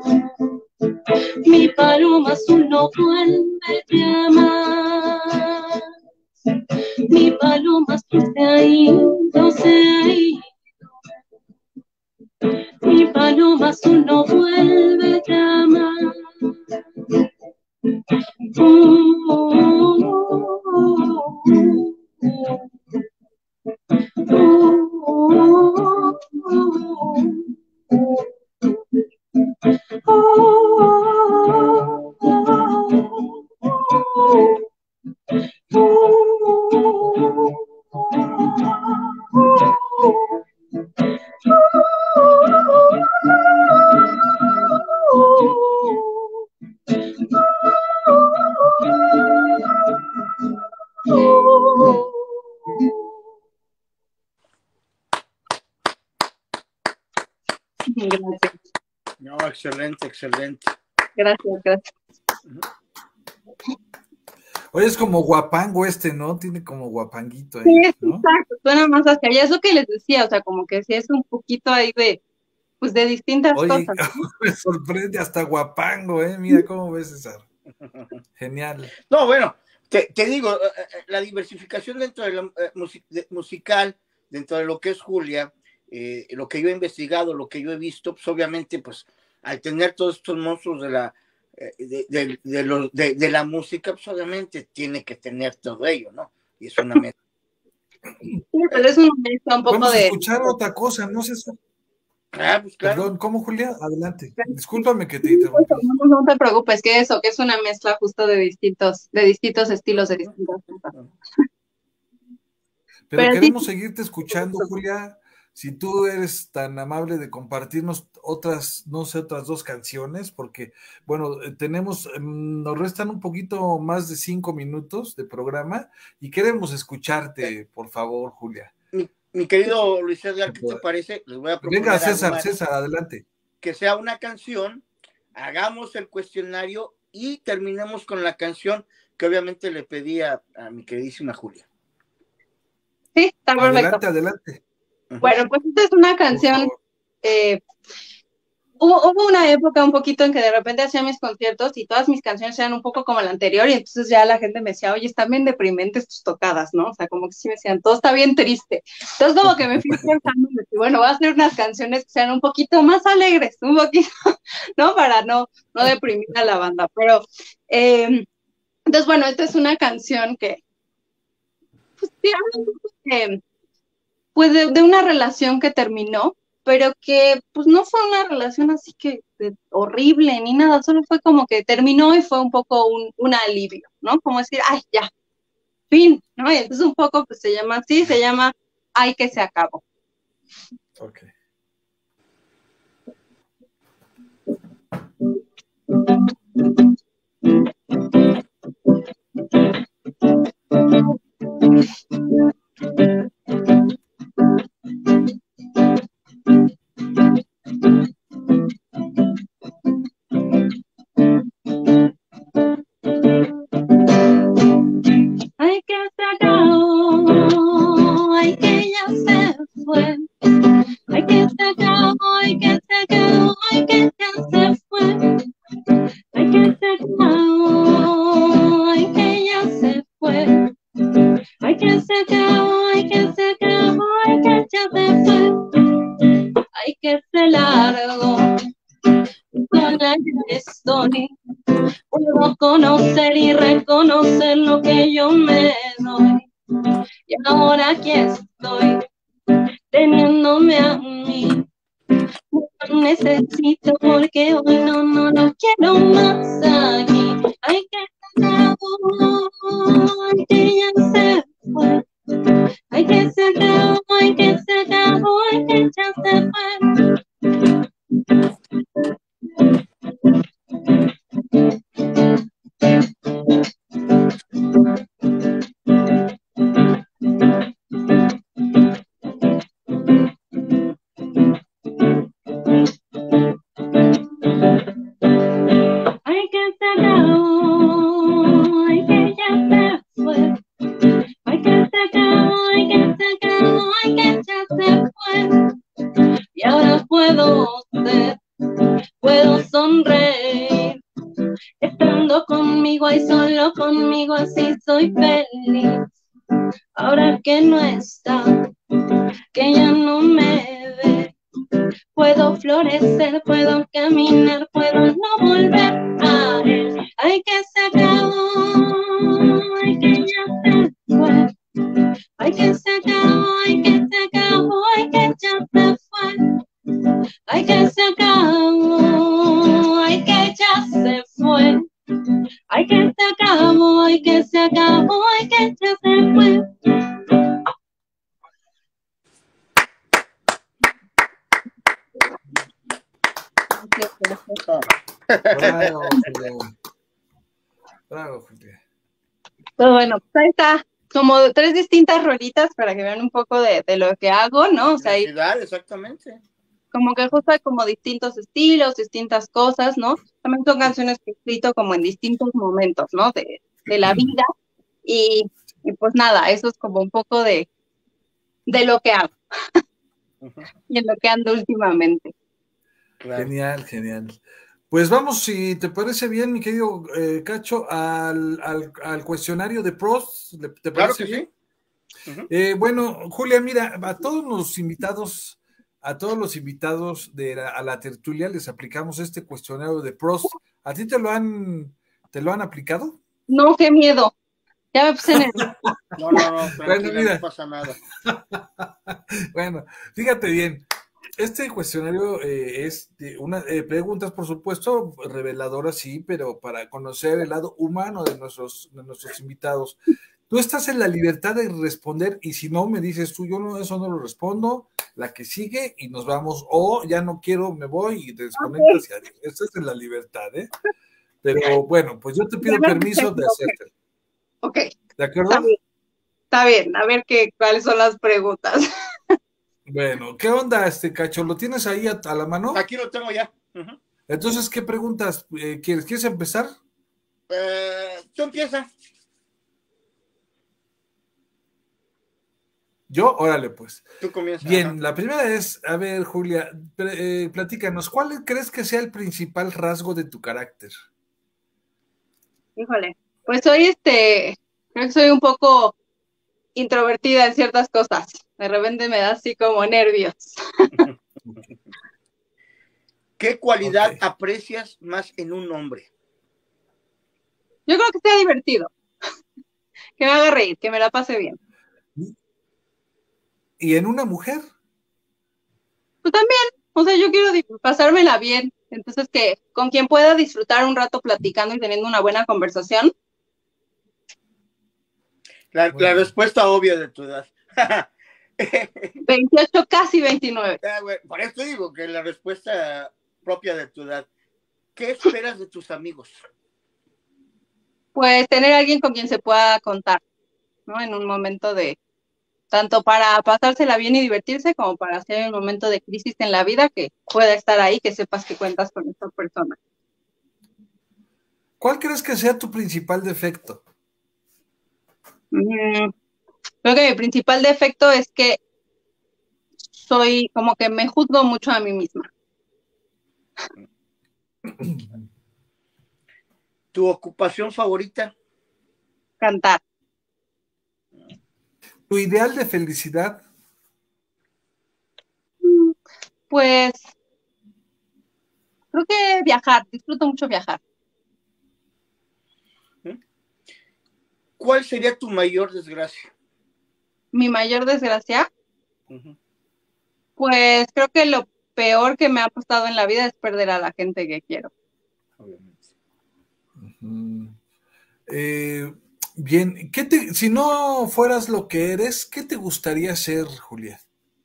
Mi paloma azul no vuelve a llamar. Mi paloma azul se ha ido, se ha ido. Mi paloma azul no vuelve a llamar. excelente, excelente. Gracias. Oye, es como guapango ¿no? Tiene como guapanguito ahí, Sí, ¿no? exacto, suena más hacia allá. Es lo que les decía, o sea, como que sí es un poquito ahí pues de distintas Oye, cosas. me sorprende hasta guapango, mira cómo ves, César. Genial. No, bueno, te digo, la diversificación dentro de la musical, dentro de lo que es Julia, lo que yo he investigado, lo que yo he visto, pues obviamente, pues al tener todos estos monstruos de la música, pues obviamente tiene que tener todo ello, ¿no? Y es una mezcla. Sí, pero es una mezcla un poco Vamos a escuchar otra cosa, no sé. Pues claro. Perdón, ¿cómo, Julia? Adelante. Discúlpame que te interrumpí. No te preocupes, que es una mezcla justo de distintos estilos, de distintas cosas. Pero queremos seguirte escuchando, Julia. Si tú eres tan amable de compartirnos otras 2 canciones, porque, bueno, nos restan un poquito más de 5 minutos de programa y queremos escucharte, por favor, Julia. Mi querido Luis Edgar, ¿qué te parece? Les voy a proponer. Venga, César, adelante. Que sea una canción, hagamos el cuestionario y terminemos con la canción que obviamente le pedí a mi queridísima Julia. Sí, está perfecto. Adelante. Bueno, pues esta es una canción. Hubo una época un poquito en que de repente hacía mis conciertos y todas mis canciones eran un poco como la anterior, y entonces ya la gente me decía, oye, están bien deprimentes tus tocadas, ¿no? O sea, como que sí me decían, todo está bien triste. Entonces como que me fui pensando, bueno, voy a hacer unas canciones que sean un poquito más alegres, un poquito, ¿no? Para no deprimir a la banda. Pero, entonces, bueno, esta es una canción que, pues, de una relación que terminó, pero que pues no fue una relación así que horrible ni nada, solo fue como que terminó y fue un poco un alivio, ¿no? Como decir, ay, ya, fin, ¿no? Y entonces un poco pues se llama Ay, que se acabó. Ok. Ay, que se acabó, ay, que ya se fue, ay, que se acabó, ay, que se acabó, ay, que ya se fue, ay, que se acabó, ay, que ya se fue, ay, que se acabó, ay, que se acabó, ay, que ya se fue, ay, que se largó, con la que estoy. Puedo conocer y reconocer lo que yo me doy. Y ahora aquí estoy, teniéndome a mí. No necesito porque hoy no lo quiero más aquí. Ay, que se acabó, ay, que ya se fue. Ay, que se acabó, ay, que se acabó, ay, que ya se fue. Ay, que se acabó, ay, que ya se fue. Ay, que se acabó, ay, que se acabó, ay, que ya se fue. Y ahora puedo sonreír. Estando conmigo y solo conmigo, así soy feliz. Ahora que no está, que ya no me ve, puedo florecer, puedo caminar, puedo no volver a él. Ay, que se acabó, ay, que ya se fue. Ay, que se acabó, ay, que se acabó, ay, que ya se fue. Ay, que se acabó, ay, que ya se fue. Ay, que se acabó, ay, que se acabó, ay, que ya se fue. Bravo, Julia. Bravo, Julia. Pues bueno, pues ahí está. Como 3 distintas rolitas para que vean un poco de lo que hago, ¿no? O sea, Felicidades, exactamente. como que justo hay como distintos estilos, distintas cosas, ¿no? También son canciones que he escrito como en distintos momentos, ¿no? De la vida. Y pues nada, eso es como un poco de lo que hago y en lo que ando últimamente. Claro. Genial, genial. Pues vamos, si te parece bien, mi querido Cacho, al cuestionario de pros. ¿Te Claro parece que bien? sí. Bueno, Julia, mira, a todos los invitados a la tertulia les aplicamos este cuestionario de pros. ¿A ti te lo han aplicado? No, qué miedo. Ya me puse nerviosa. No, Bueno, tranquila, mira. no pasa nada. Bueno, fíjate bien. Este cuestionario es de preguntas, por supuesto, reveladoras, sí, pero para conocer el lado humano de nuestros invitados. Tú estás en la libertad de responder y si no me dices tú, yo no, eso no lo respondo, la que sigue y nos vamos, o ya no quiero, me voy y te desconectas y adiós. Esta es en la libertad, ¿eh? Pero bueno, pues yo te pido permiso de hacerte. Ok. ¿De acuerdo? Está bien. A ver cuáles son las preguntas. Bueno, ¿qué onda, Cacho? ¿Lo tienes ahí a la mano? Aquí lo tengo ya. Entonces, ¿qué preguntas quieres? ¿Quieres empezar? Tú empieza. ¿Yo? Órale, pues. Tú comienza. Bien, Ajá. la primera es, a ver, Julia, platícanos, ¿cuál crees que sea el principal rasgo de tu carácter? Híjole, pues creo que soy un poco introvertida en ciertas cosas. De repente me da así como nervios. ¿Qué cualidad Okay. aprecias más en un hombre? Yo creo que sea divertido, que me haga reír, que me la pase bien. ¿Y en una mujer? Pues también, o sea, yo quiero pasármela bien, entonces que con quien pueda disfrutar un rato platicando y teniendo una buena conversación. La respuesta obvia de tu edad. 28, casi 29. Bueno, por eso digo que la respuesta propia de tu edad. ¿Qué esperas de tus amigos? Pues tener a alguien con quien se pueda contar, ¿no? En un momento tanto para pasársela bien y divertirse, como para hacer un momento de crisis en la vida, que pueda estar ahí, que sepas que cuentas con esta persona. ¿Cuál crees que sea tu principal defecto? Creo que mi principal defecto es que soy como que me juzgo mucho a mí misma. ¿Tu ocupación favorita? Cantar. ¿Tu ideal de felicidad? Pues creo que viajar, disfruto mucho viajar. ¿Cuál sería tu mayor desgracia? Mi mayor desgracia, pues creo que lo peor que me ha pasado en la vida es perder a la gente que quiero. Obviamente. Bien, si no fueras lo que eres, ¿qué te gustaría ser, Julia?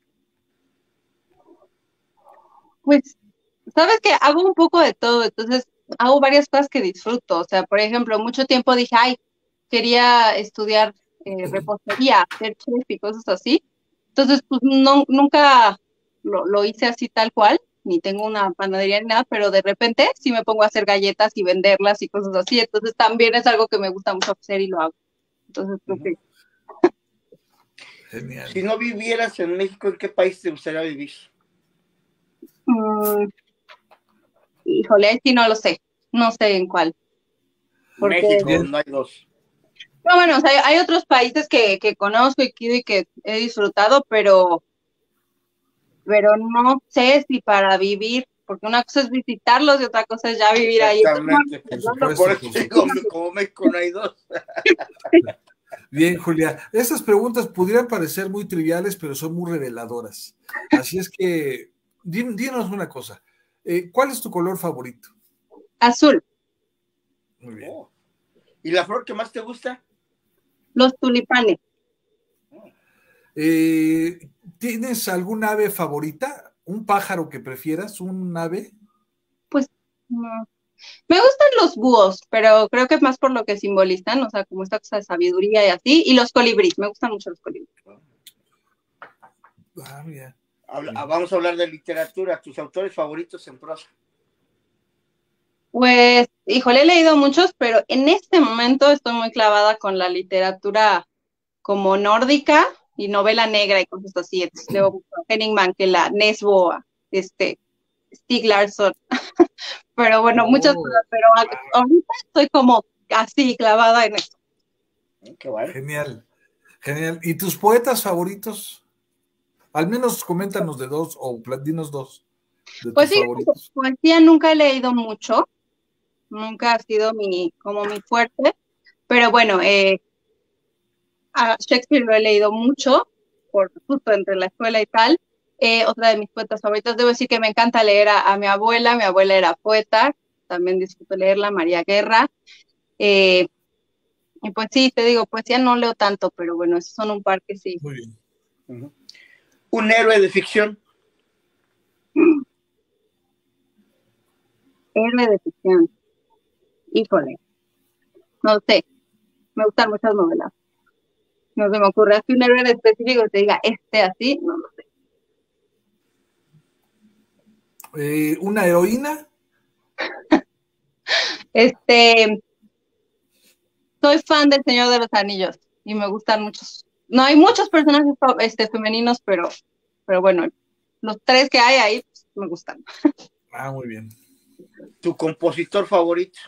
Pues, sabes que hago un poco de todo, entonces hago varias cosas que disfruto. O sea, por ejemplo, mucho tiempo dije, ay, quería estudiar repostería, hacer chef y cosas así. Entonces, pues nunca lo hice así tal cual, ni tengo una panadería ni nada, pero de repente sí me pongo a hacer galletas y venderlas y cosas así. Entonces también es algo que me gusta mucho hacer y lo hago. Entonces, creo que... Genial. Si no vivieras en México, ¿en qué país te gustaría vivir? Híjole, sí no lo sé. No sé en cuál. Porque... México, no hay dos. No, bueno, o sea, hay otros países que conozco y que he disfrutado, pero no sé si para vivir, porque una cosa es visitarlos y otra cosa es ya vivir ahí. Exactamente. Por eso digo, como México no hay dos. Bien, Julia, estas preguntas pudieran parecer muy triviales, pero son muy reveladoras. Así es que, dinos una cosa. ¿Cuál es tu color favorito? Azul. Muy bien. ¿Y la flor que más te gusta? Los tulipanes. ¿Tienes algún ave favorita? ¿Un pájaro que prefieras? ¿Un ave? Pues no. Me gustan los búhos, pero creo que es más por lo que simbolizan, o sea, como esta cosa de sabiduría y así, y los colibríes, me gustan mucho los colibríes. Ah, mira. Vamos a hablar de literatura, tus autores favoritos en prosa. Pues, híjole, he leído muchos, pero en este momento estoy muy clavada con la literatura como nórdica y novela negra y cosas así. Entonces, leo mucho Henning Mankell, Nesbo, Stieg Larsson, pero bueno, muchas cosas, pero ahorita estoy como así clavada en esto. Qué bueno. Genial, genial. ¿Y tus poetas favoritos? Al menos coméntanos de dos, o dinos dos de Pues tus sí, favoritos. poesía nunca he leído mucho, nunca ha sido como mi fuerte, pero bueno, a Shakespeare lo he leído mucho, justo entre la escuela y tal. Otra de mis poetas favoritas, debo decir que me encanta leer a mi abuela era poeta, también disfruto leerla, María Guerra. Y pues sí, te digo, poesía no leo tanto, pero bueno, esos son un par que sí. Muy bien. Un héroe de ficción. Héroe de ficción. Híjole, no sé, me gustan muchas novelas. No se me ocurre así un héroe en específico que te diga, así, no lo sé. ¿Una heroína? Soy fan del Señor de los Anillos y me gustan muchos. No hay muchos personajes femeninos, pero bueno, los 3 que hay ahí pues, me gustan. Muy bien. ¿Tu compositor favorito?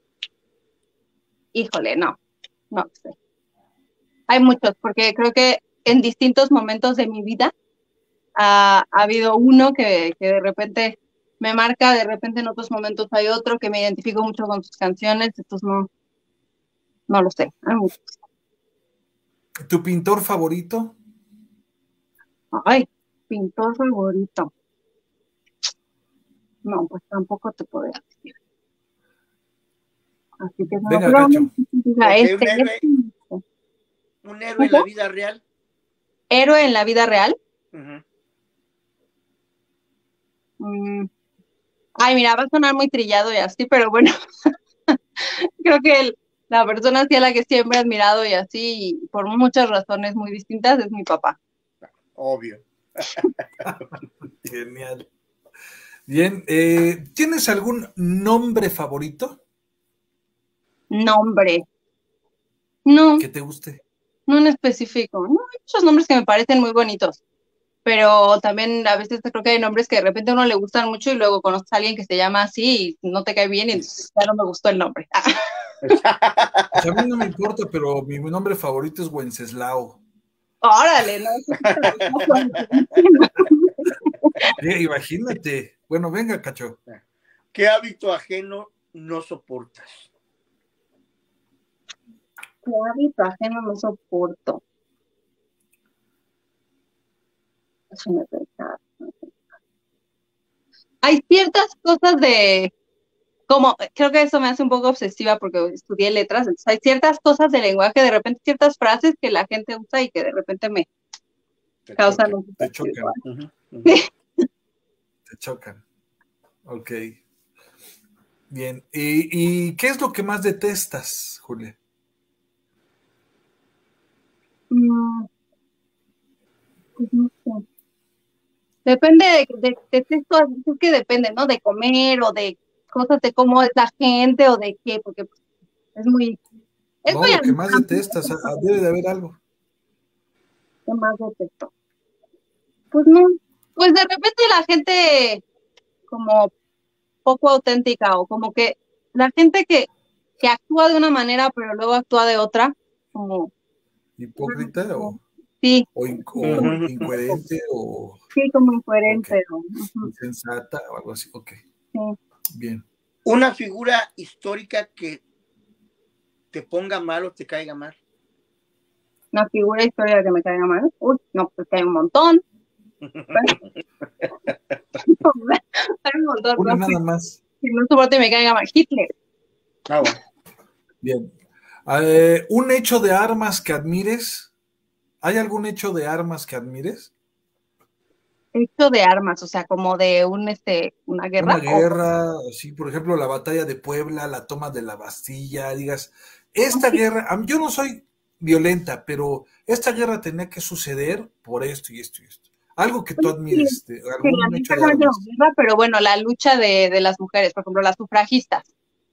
Híjole, no sé. Hay muchos, porque creo que en distintos momentos de mi vida ha habido uno que de repente me marca, de repente en otros momentos hay otro que me identifico mucho con sus canciones, entonces no lo sé. Hay muchos. ¿Tu pintor favorito? Ay, pintor favorito. No, pues tampoco te podría decir. Así que Venga, Cacho. Un héroe en la vida real. ¿Héroe en la vida real? Ay, mira, va a sonar muy trillado y así, pero bueno, creo que la persona así a la que siempre he admirado y así, y por muchas razones muy distintas, es mi papá. Obvio. Genial. Bien, ¿tienes algún nombre favorito? Nombre. No. ¿Que te guste? No en específico. No, hay muchos nombres que me parecen muy bonitos, pero también a veces creo que hay nombres que de repente a uno le gustan mucho y luego conoces a alguien que se llama así y no te cae bien y entonces ya no me gustó el nombre. Pues a mí no me importa, pero mi nombre favorito es Wenceslao. Órale, ¿no? Imagínate. Bueno, venga, Cacho. ¿Qué hábito ajeno no soportas? ¿Qué hábito ajeno no soporto? Déjame pensar. Hay ciertas cosas como, creo que eso me hace un poco obsesiva porque estudié letras, entonces hay ciertas cosas de lenguaje, de repente ciertas frases que la gente usa y que de repente me causan un poco. Te chocan. Sí. Te chocan. Ok. Bien. ¿Y qué es lo que más detestas, Julia? Pues no sé. Depende de texto, es que depende, ¿no? De comer o de cosas de cómo es la gente o de qué, porque pues, es muy Lo que más detestas, debe de haber algo. ¿Qué más detesto? Pues no, pues de repente la gente como poco auténtica o como que la gente que actúa de una manera pero luego actúa de otra, como hipócrita sí, o incoherente o sí, como incoherente o insensata o algo así. Ok. Sí. Bien. Una figura histórica que te ponga mal o te caiga mal. Una figura histórica que me caiga mal. Uy, no, pues que hay un montón. Hay un montón. Una nada más. Si no soporte me caiga mal. Hitler. Bueno. Bien. ¿Un hecho de armas que admires? ¿Hay algún hecho de armas que admires? Hecho de armas, o sea, como de una guerra. Una guerra, sí, por ejemplo, la batalla de Puebla, la toma de la Bastilla, digas, esta guerra, yo no soy violenta, pero esta guerra tenía que suceder por esto y esto y esto. Algo que tú admires, Sí, algún la hecho lucha de no es de armas. guerra, pero bueno, la lucha de las mujeres, por ejemplo, las sufragistas.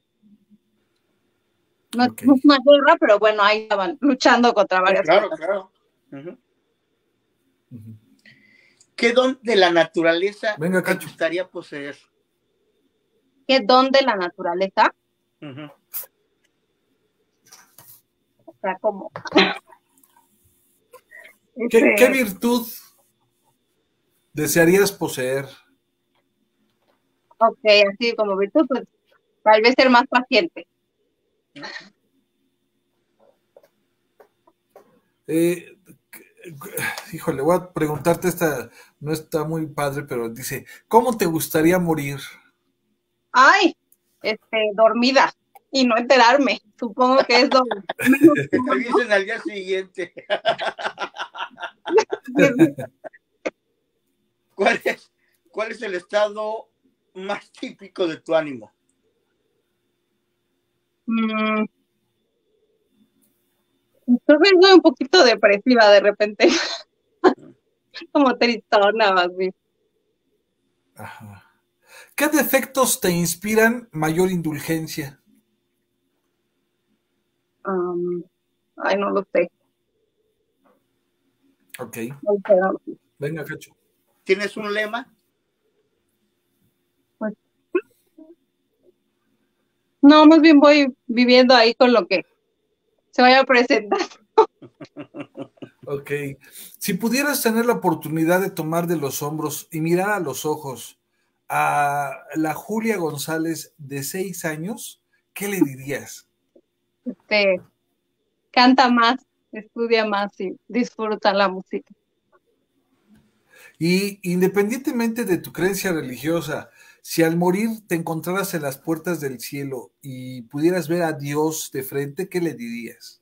No, Ok. no es una guerra, pero bueno, ahí estaban luchando contra No, varias claro, cosas. claro. Ujú. Ujú. ¿Qué don de la naturaleza Venga, te Cacho. gustaría poseer? ¿Qué don de la naturaleza? Ujú. O sea, como, ¿Qué virtud desearías poseer? ok, así como virtud, pues tal vez ser más paciente. Eh, híjole, voy a preguntarte esta, no está muy padre, pero dice, ¿cómo te gustaría morir? Ay, dormida y no enterarme. Supongo que es lo menos Que te peor, ¿no? avisen al día siguiente. ¿Cuál es, ¿Cuál es el estado más típico de tu ánimo? Mm, creo que soy un poquito depresiva de repente, como tristona o así. Ajá. ¿Qué defectos te inspiran mayor indulgencia? Um, ay, no lo sé. Ok, No sé, no lo sé. venga, Cacho. ¿Tienes un lema? Pues, no, más bien voy viviendo ahí con lo que se vaya a presentar. Ok. Si pudieras tener la oportunidad de tomar de los hombros y mirar a los ojos a la Julia González de 6 años, ¿qué le dirías? Este, canta más, estudia más y disfruta la música. Y independientemente de tu creencia religiosa, si al morir te encontraras en las puertas del cielo y pudieras ver a Dios de frente, ¿qué le dirías?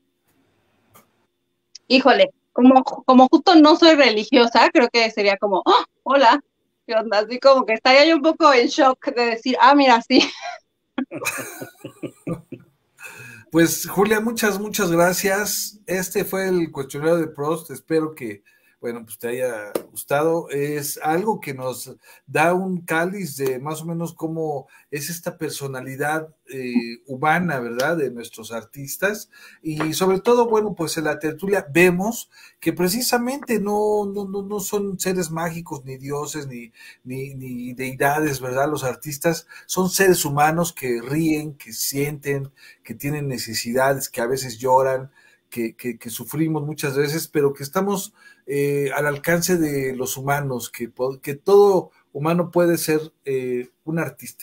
Híjole, como justo no soy religiosa, creo que sería como, ¡oh! Hola, ¿qué onda? Así como que estaría yo un poco en shock de decir, ah, mira, sí. Pues Julia, muchas gracias. Este fue el cuestionario de Prost. Espero que, bueno, pues te haya gustado. Es algo que nos da un cáliz de más o menos cómo es esta personalidad humana, ¿verdad? De nuestros artistas. Y sobre todo, bueno, pues en la tertulia vemos que precisamente no son seres mágicos, ni dioses, ni deidades, ¿verdad? Los artistas son seres humanos que ríen, que sienten, que tienen necesidades, que a veces lloran, que sufrimos muchas veces, pero que estamos al alcance de los humanos, que todo humano puede ser un artista.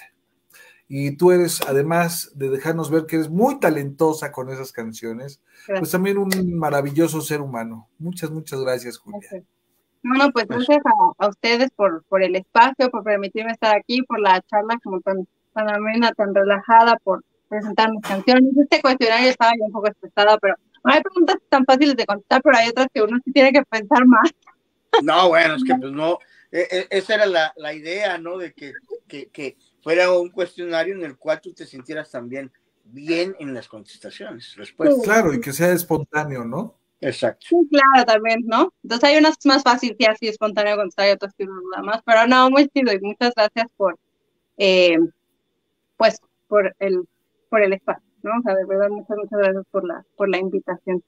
Y tú eres, además de dejarnos ver que eres muy talentosa con esas canciones, pues Gracias. también un maravilloso ser humano. Muchas gracias, Julia. Bueno, pues Pues, muchas a ustedes por el espacio, por permitirme estar aquí, por la charla como tan amena, tan relajada, por presentar mis canciones. Este cuestionario estaba yo un poco estresada, pero hay preguntas tan fáciles de contestar, pero hay otras que uno sí tiene que pensar más. no, bueno, es que pues no, esa era la idea, ¿no? De que fuera un cuestionario en el cual tú te sintieras también bien en las contestaciones, respuestas. Claro, y que sea espontáneo, ¿no? Exacto. Sí, claro, también, ¿no? Entonces hay unas más fáciles y así espontáneo contestar y otras que uno duda más, pero no, muy chido y muchas gracias eh, pues, por el espacio, ¿no? O sea, de verdad, muchas gracias por la invitación.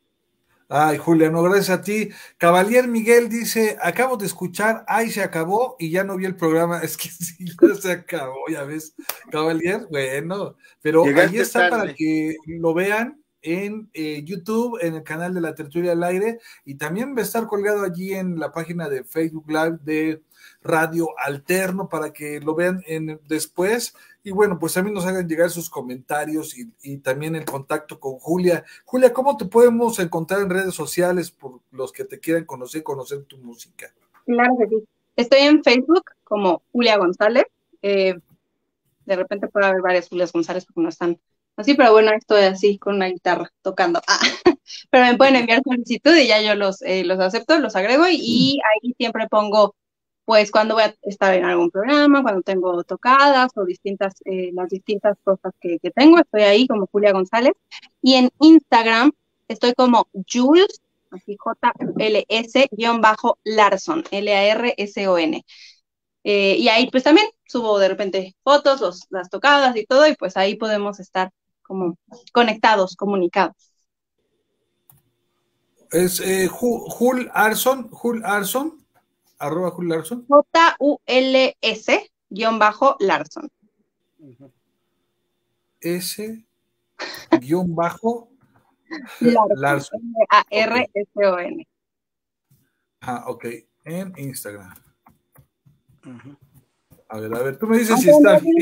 Ay, Julia, no, gracias a ti. Cavalier Miguel dice, acabo de escuchar, ay, se acabó y ya no vi el programa. Es que sí, ya se acabó, ya ves. Cavalier, bueno, pero ahí Llegaste está para tarde. que lo vean en YouTube, en el canal de La Tertulia al Aire, y también va a estar colgado allí en la página de Facebook Live de Radio Alterno para que lo vean después. Y bueno, pues también nos hagan llegar sus comentarios y también el contacto con Julia. Julia, ¿cómo te podemos encontrar en redes sociales por los que te quieran conocer tu música? Claro que sí. Estoy en Facebook como Julia González. De repente puede haber varias Julias González porque no están así, pero bueno, estoy así con una guitarra tocando. Pero me pueden enviar solicitud y ya yo los acepto, los agrego y ahí siempre pongo, pues, cuando voy a estar en algún programa, cuando tengo tocadas o las distintas cosas que tengo, estoy ahí como Julia González. Y en Instagram estoy como Jules así JULS-Larson, Larson. Y ahí pues también subo de repente fotos, las tocadas y todo, y pues ahí podemos estar como conectados, comunicados. Es Jul Arson, arroba Jul Arson. JULS-Larson. S-Larson. Larson. Ok, en Instagram. A ver, tú me dices si está aquí.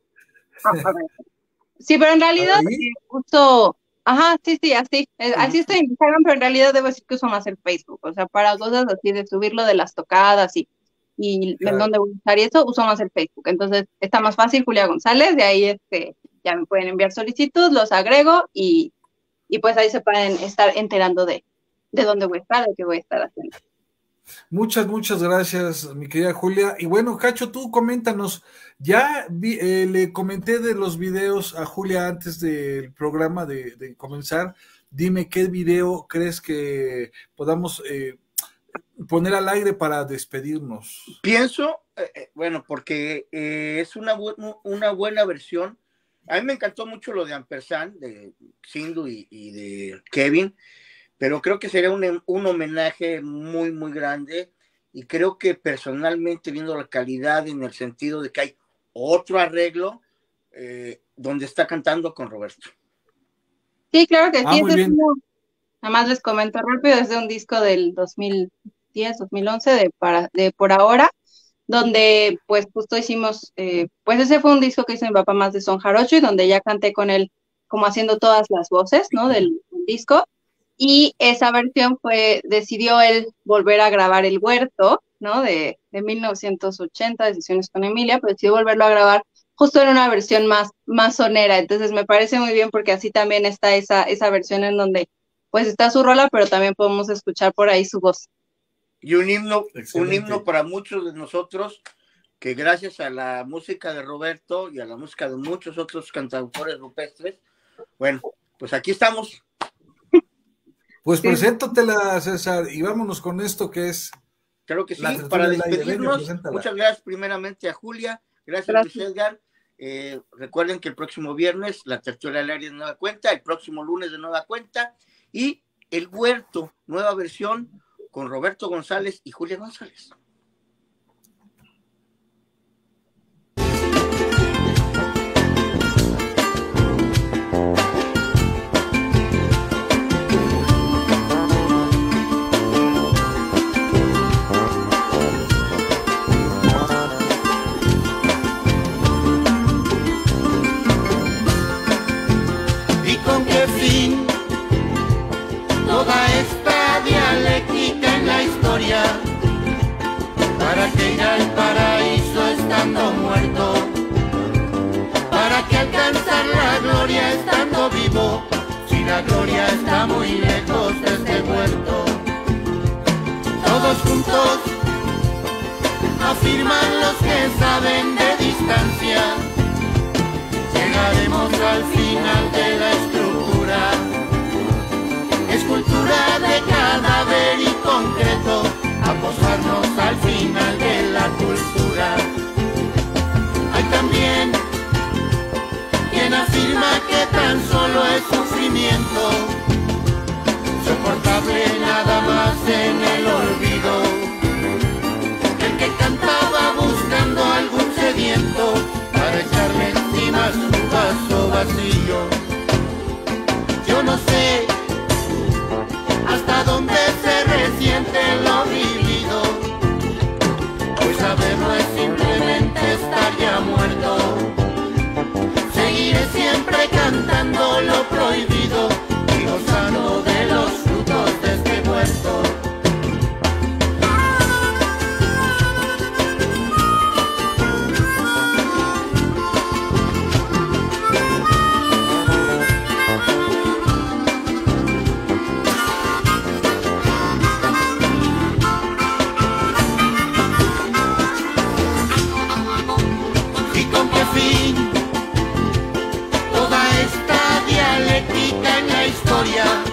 Sí, pero en realidad uso, sí, así estoy en Instagram, pero en realidad debo decir que uso más el Facebook, o sea, para cosas así de subirlo de las tocadas y en dónde voy a usar y eso, uso más el Facebook, entonces está más fácil, Julia González, de ahí ya me pueden enviar solicitud, los agrego y pues ahí se pueden estar enterando de dónde voy a estar, de qué voy a estar haciendo. Muchas gracias, mi querida Julia. Y bueno, Cacho, tú coméntanos. Ya le comenté de los videos a Julia antes del programa de comenzar. Dime qué video crees que podamos poner al aire para despedirnos. Pienso, bueno, porque es una buena versión. A mí me encantó mucho lo de Ampersand, de Sindhu y de Kevin, pero creo que sería un homenaje muy, muy grande, y creo que personalmente, viendo la calidad en el sentido de que hay otro arreglo donde está cantando con Roberto. Sí, claro que sí. Muy bien. Nada más les comento rápido, es de un disco del 2010, 2011, de Por Ahora, donde pues justo hicimos, pues ese fue un disco que hizo mi papá más de son jarocho, y donde ya canté con él como haciendo todas las voces, ¿no? Del disco. Y esa versión decidió él volver a grabar El Huerto, ¿no? De 1980, Decisiones con Emilia, pero decidió volverlo a grabar justo en una versión más sonera. Entonces me parece muy bien, porque así también está esa versión en donde pues está su rola, pero también podemos escuchar por ahí su voz. Y un himno para muchos de nosotros, que gracias a la música de Roberto y a la música de muchos otros cantautores rupestres, bueno, pues aquí estamos. Pues preséntatela, César, y vámonos con esto que es... Claro que sí, para despedirnos, muchas gracias primeramente a Julia, gracias. Luis Edgar. Recuerden que el próximo viernes la tertulia del aire de nueva cuenta, el próximo lunes de nueva cuenta, y El Huerto, nueva versión con Roberto González y Julia González. Toda esta dialéctica en la historia, para que ir al paraíso estando muerto, para que alcanzar la gloria estando vivo, si la gloria está muy lejos de este huerto. Todos juntos afirman los que saben de distancia, llegaremos al final de la estructura, escultura de cadáver y concreto, a posarnos al final de la cultura. Hay también quien afirma que tan solo es sufrimiento, soportable nada más en el olvido, el que cantaba buscando algún sediento para echarle encima su vaso vacío. Yo no sé hasta dónde se resiente lo vivido, pues saberlo es simplemente estar ya muerto. Seguiré siempre cantando lo prohibido y gozando de los frutos de este huerto. Toda esta dialéctica en la historia,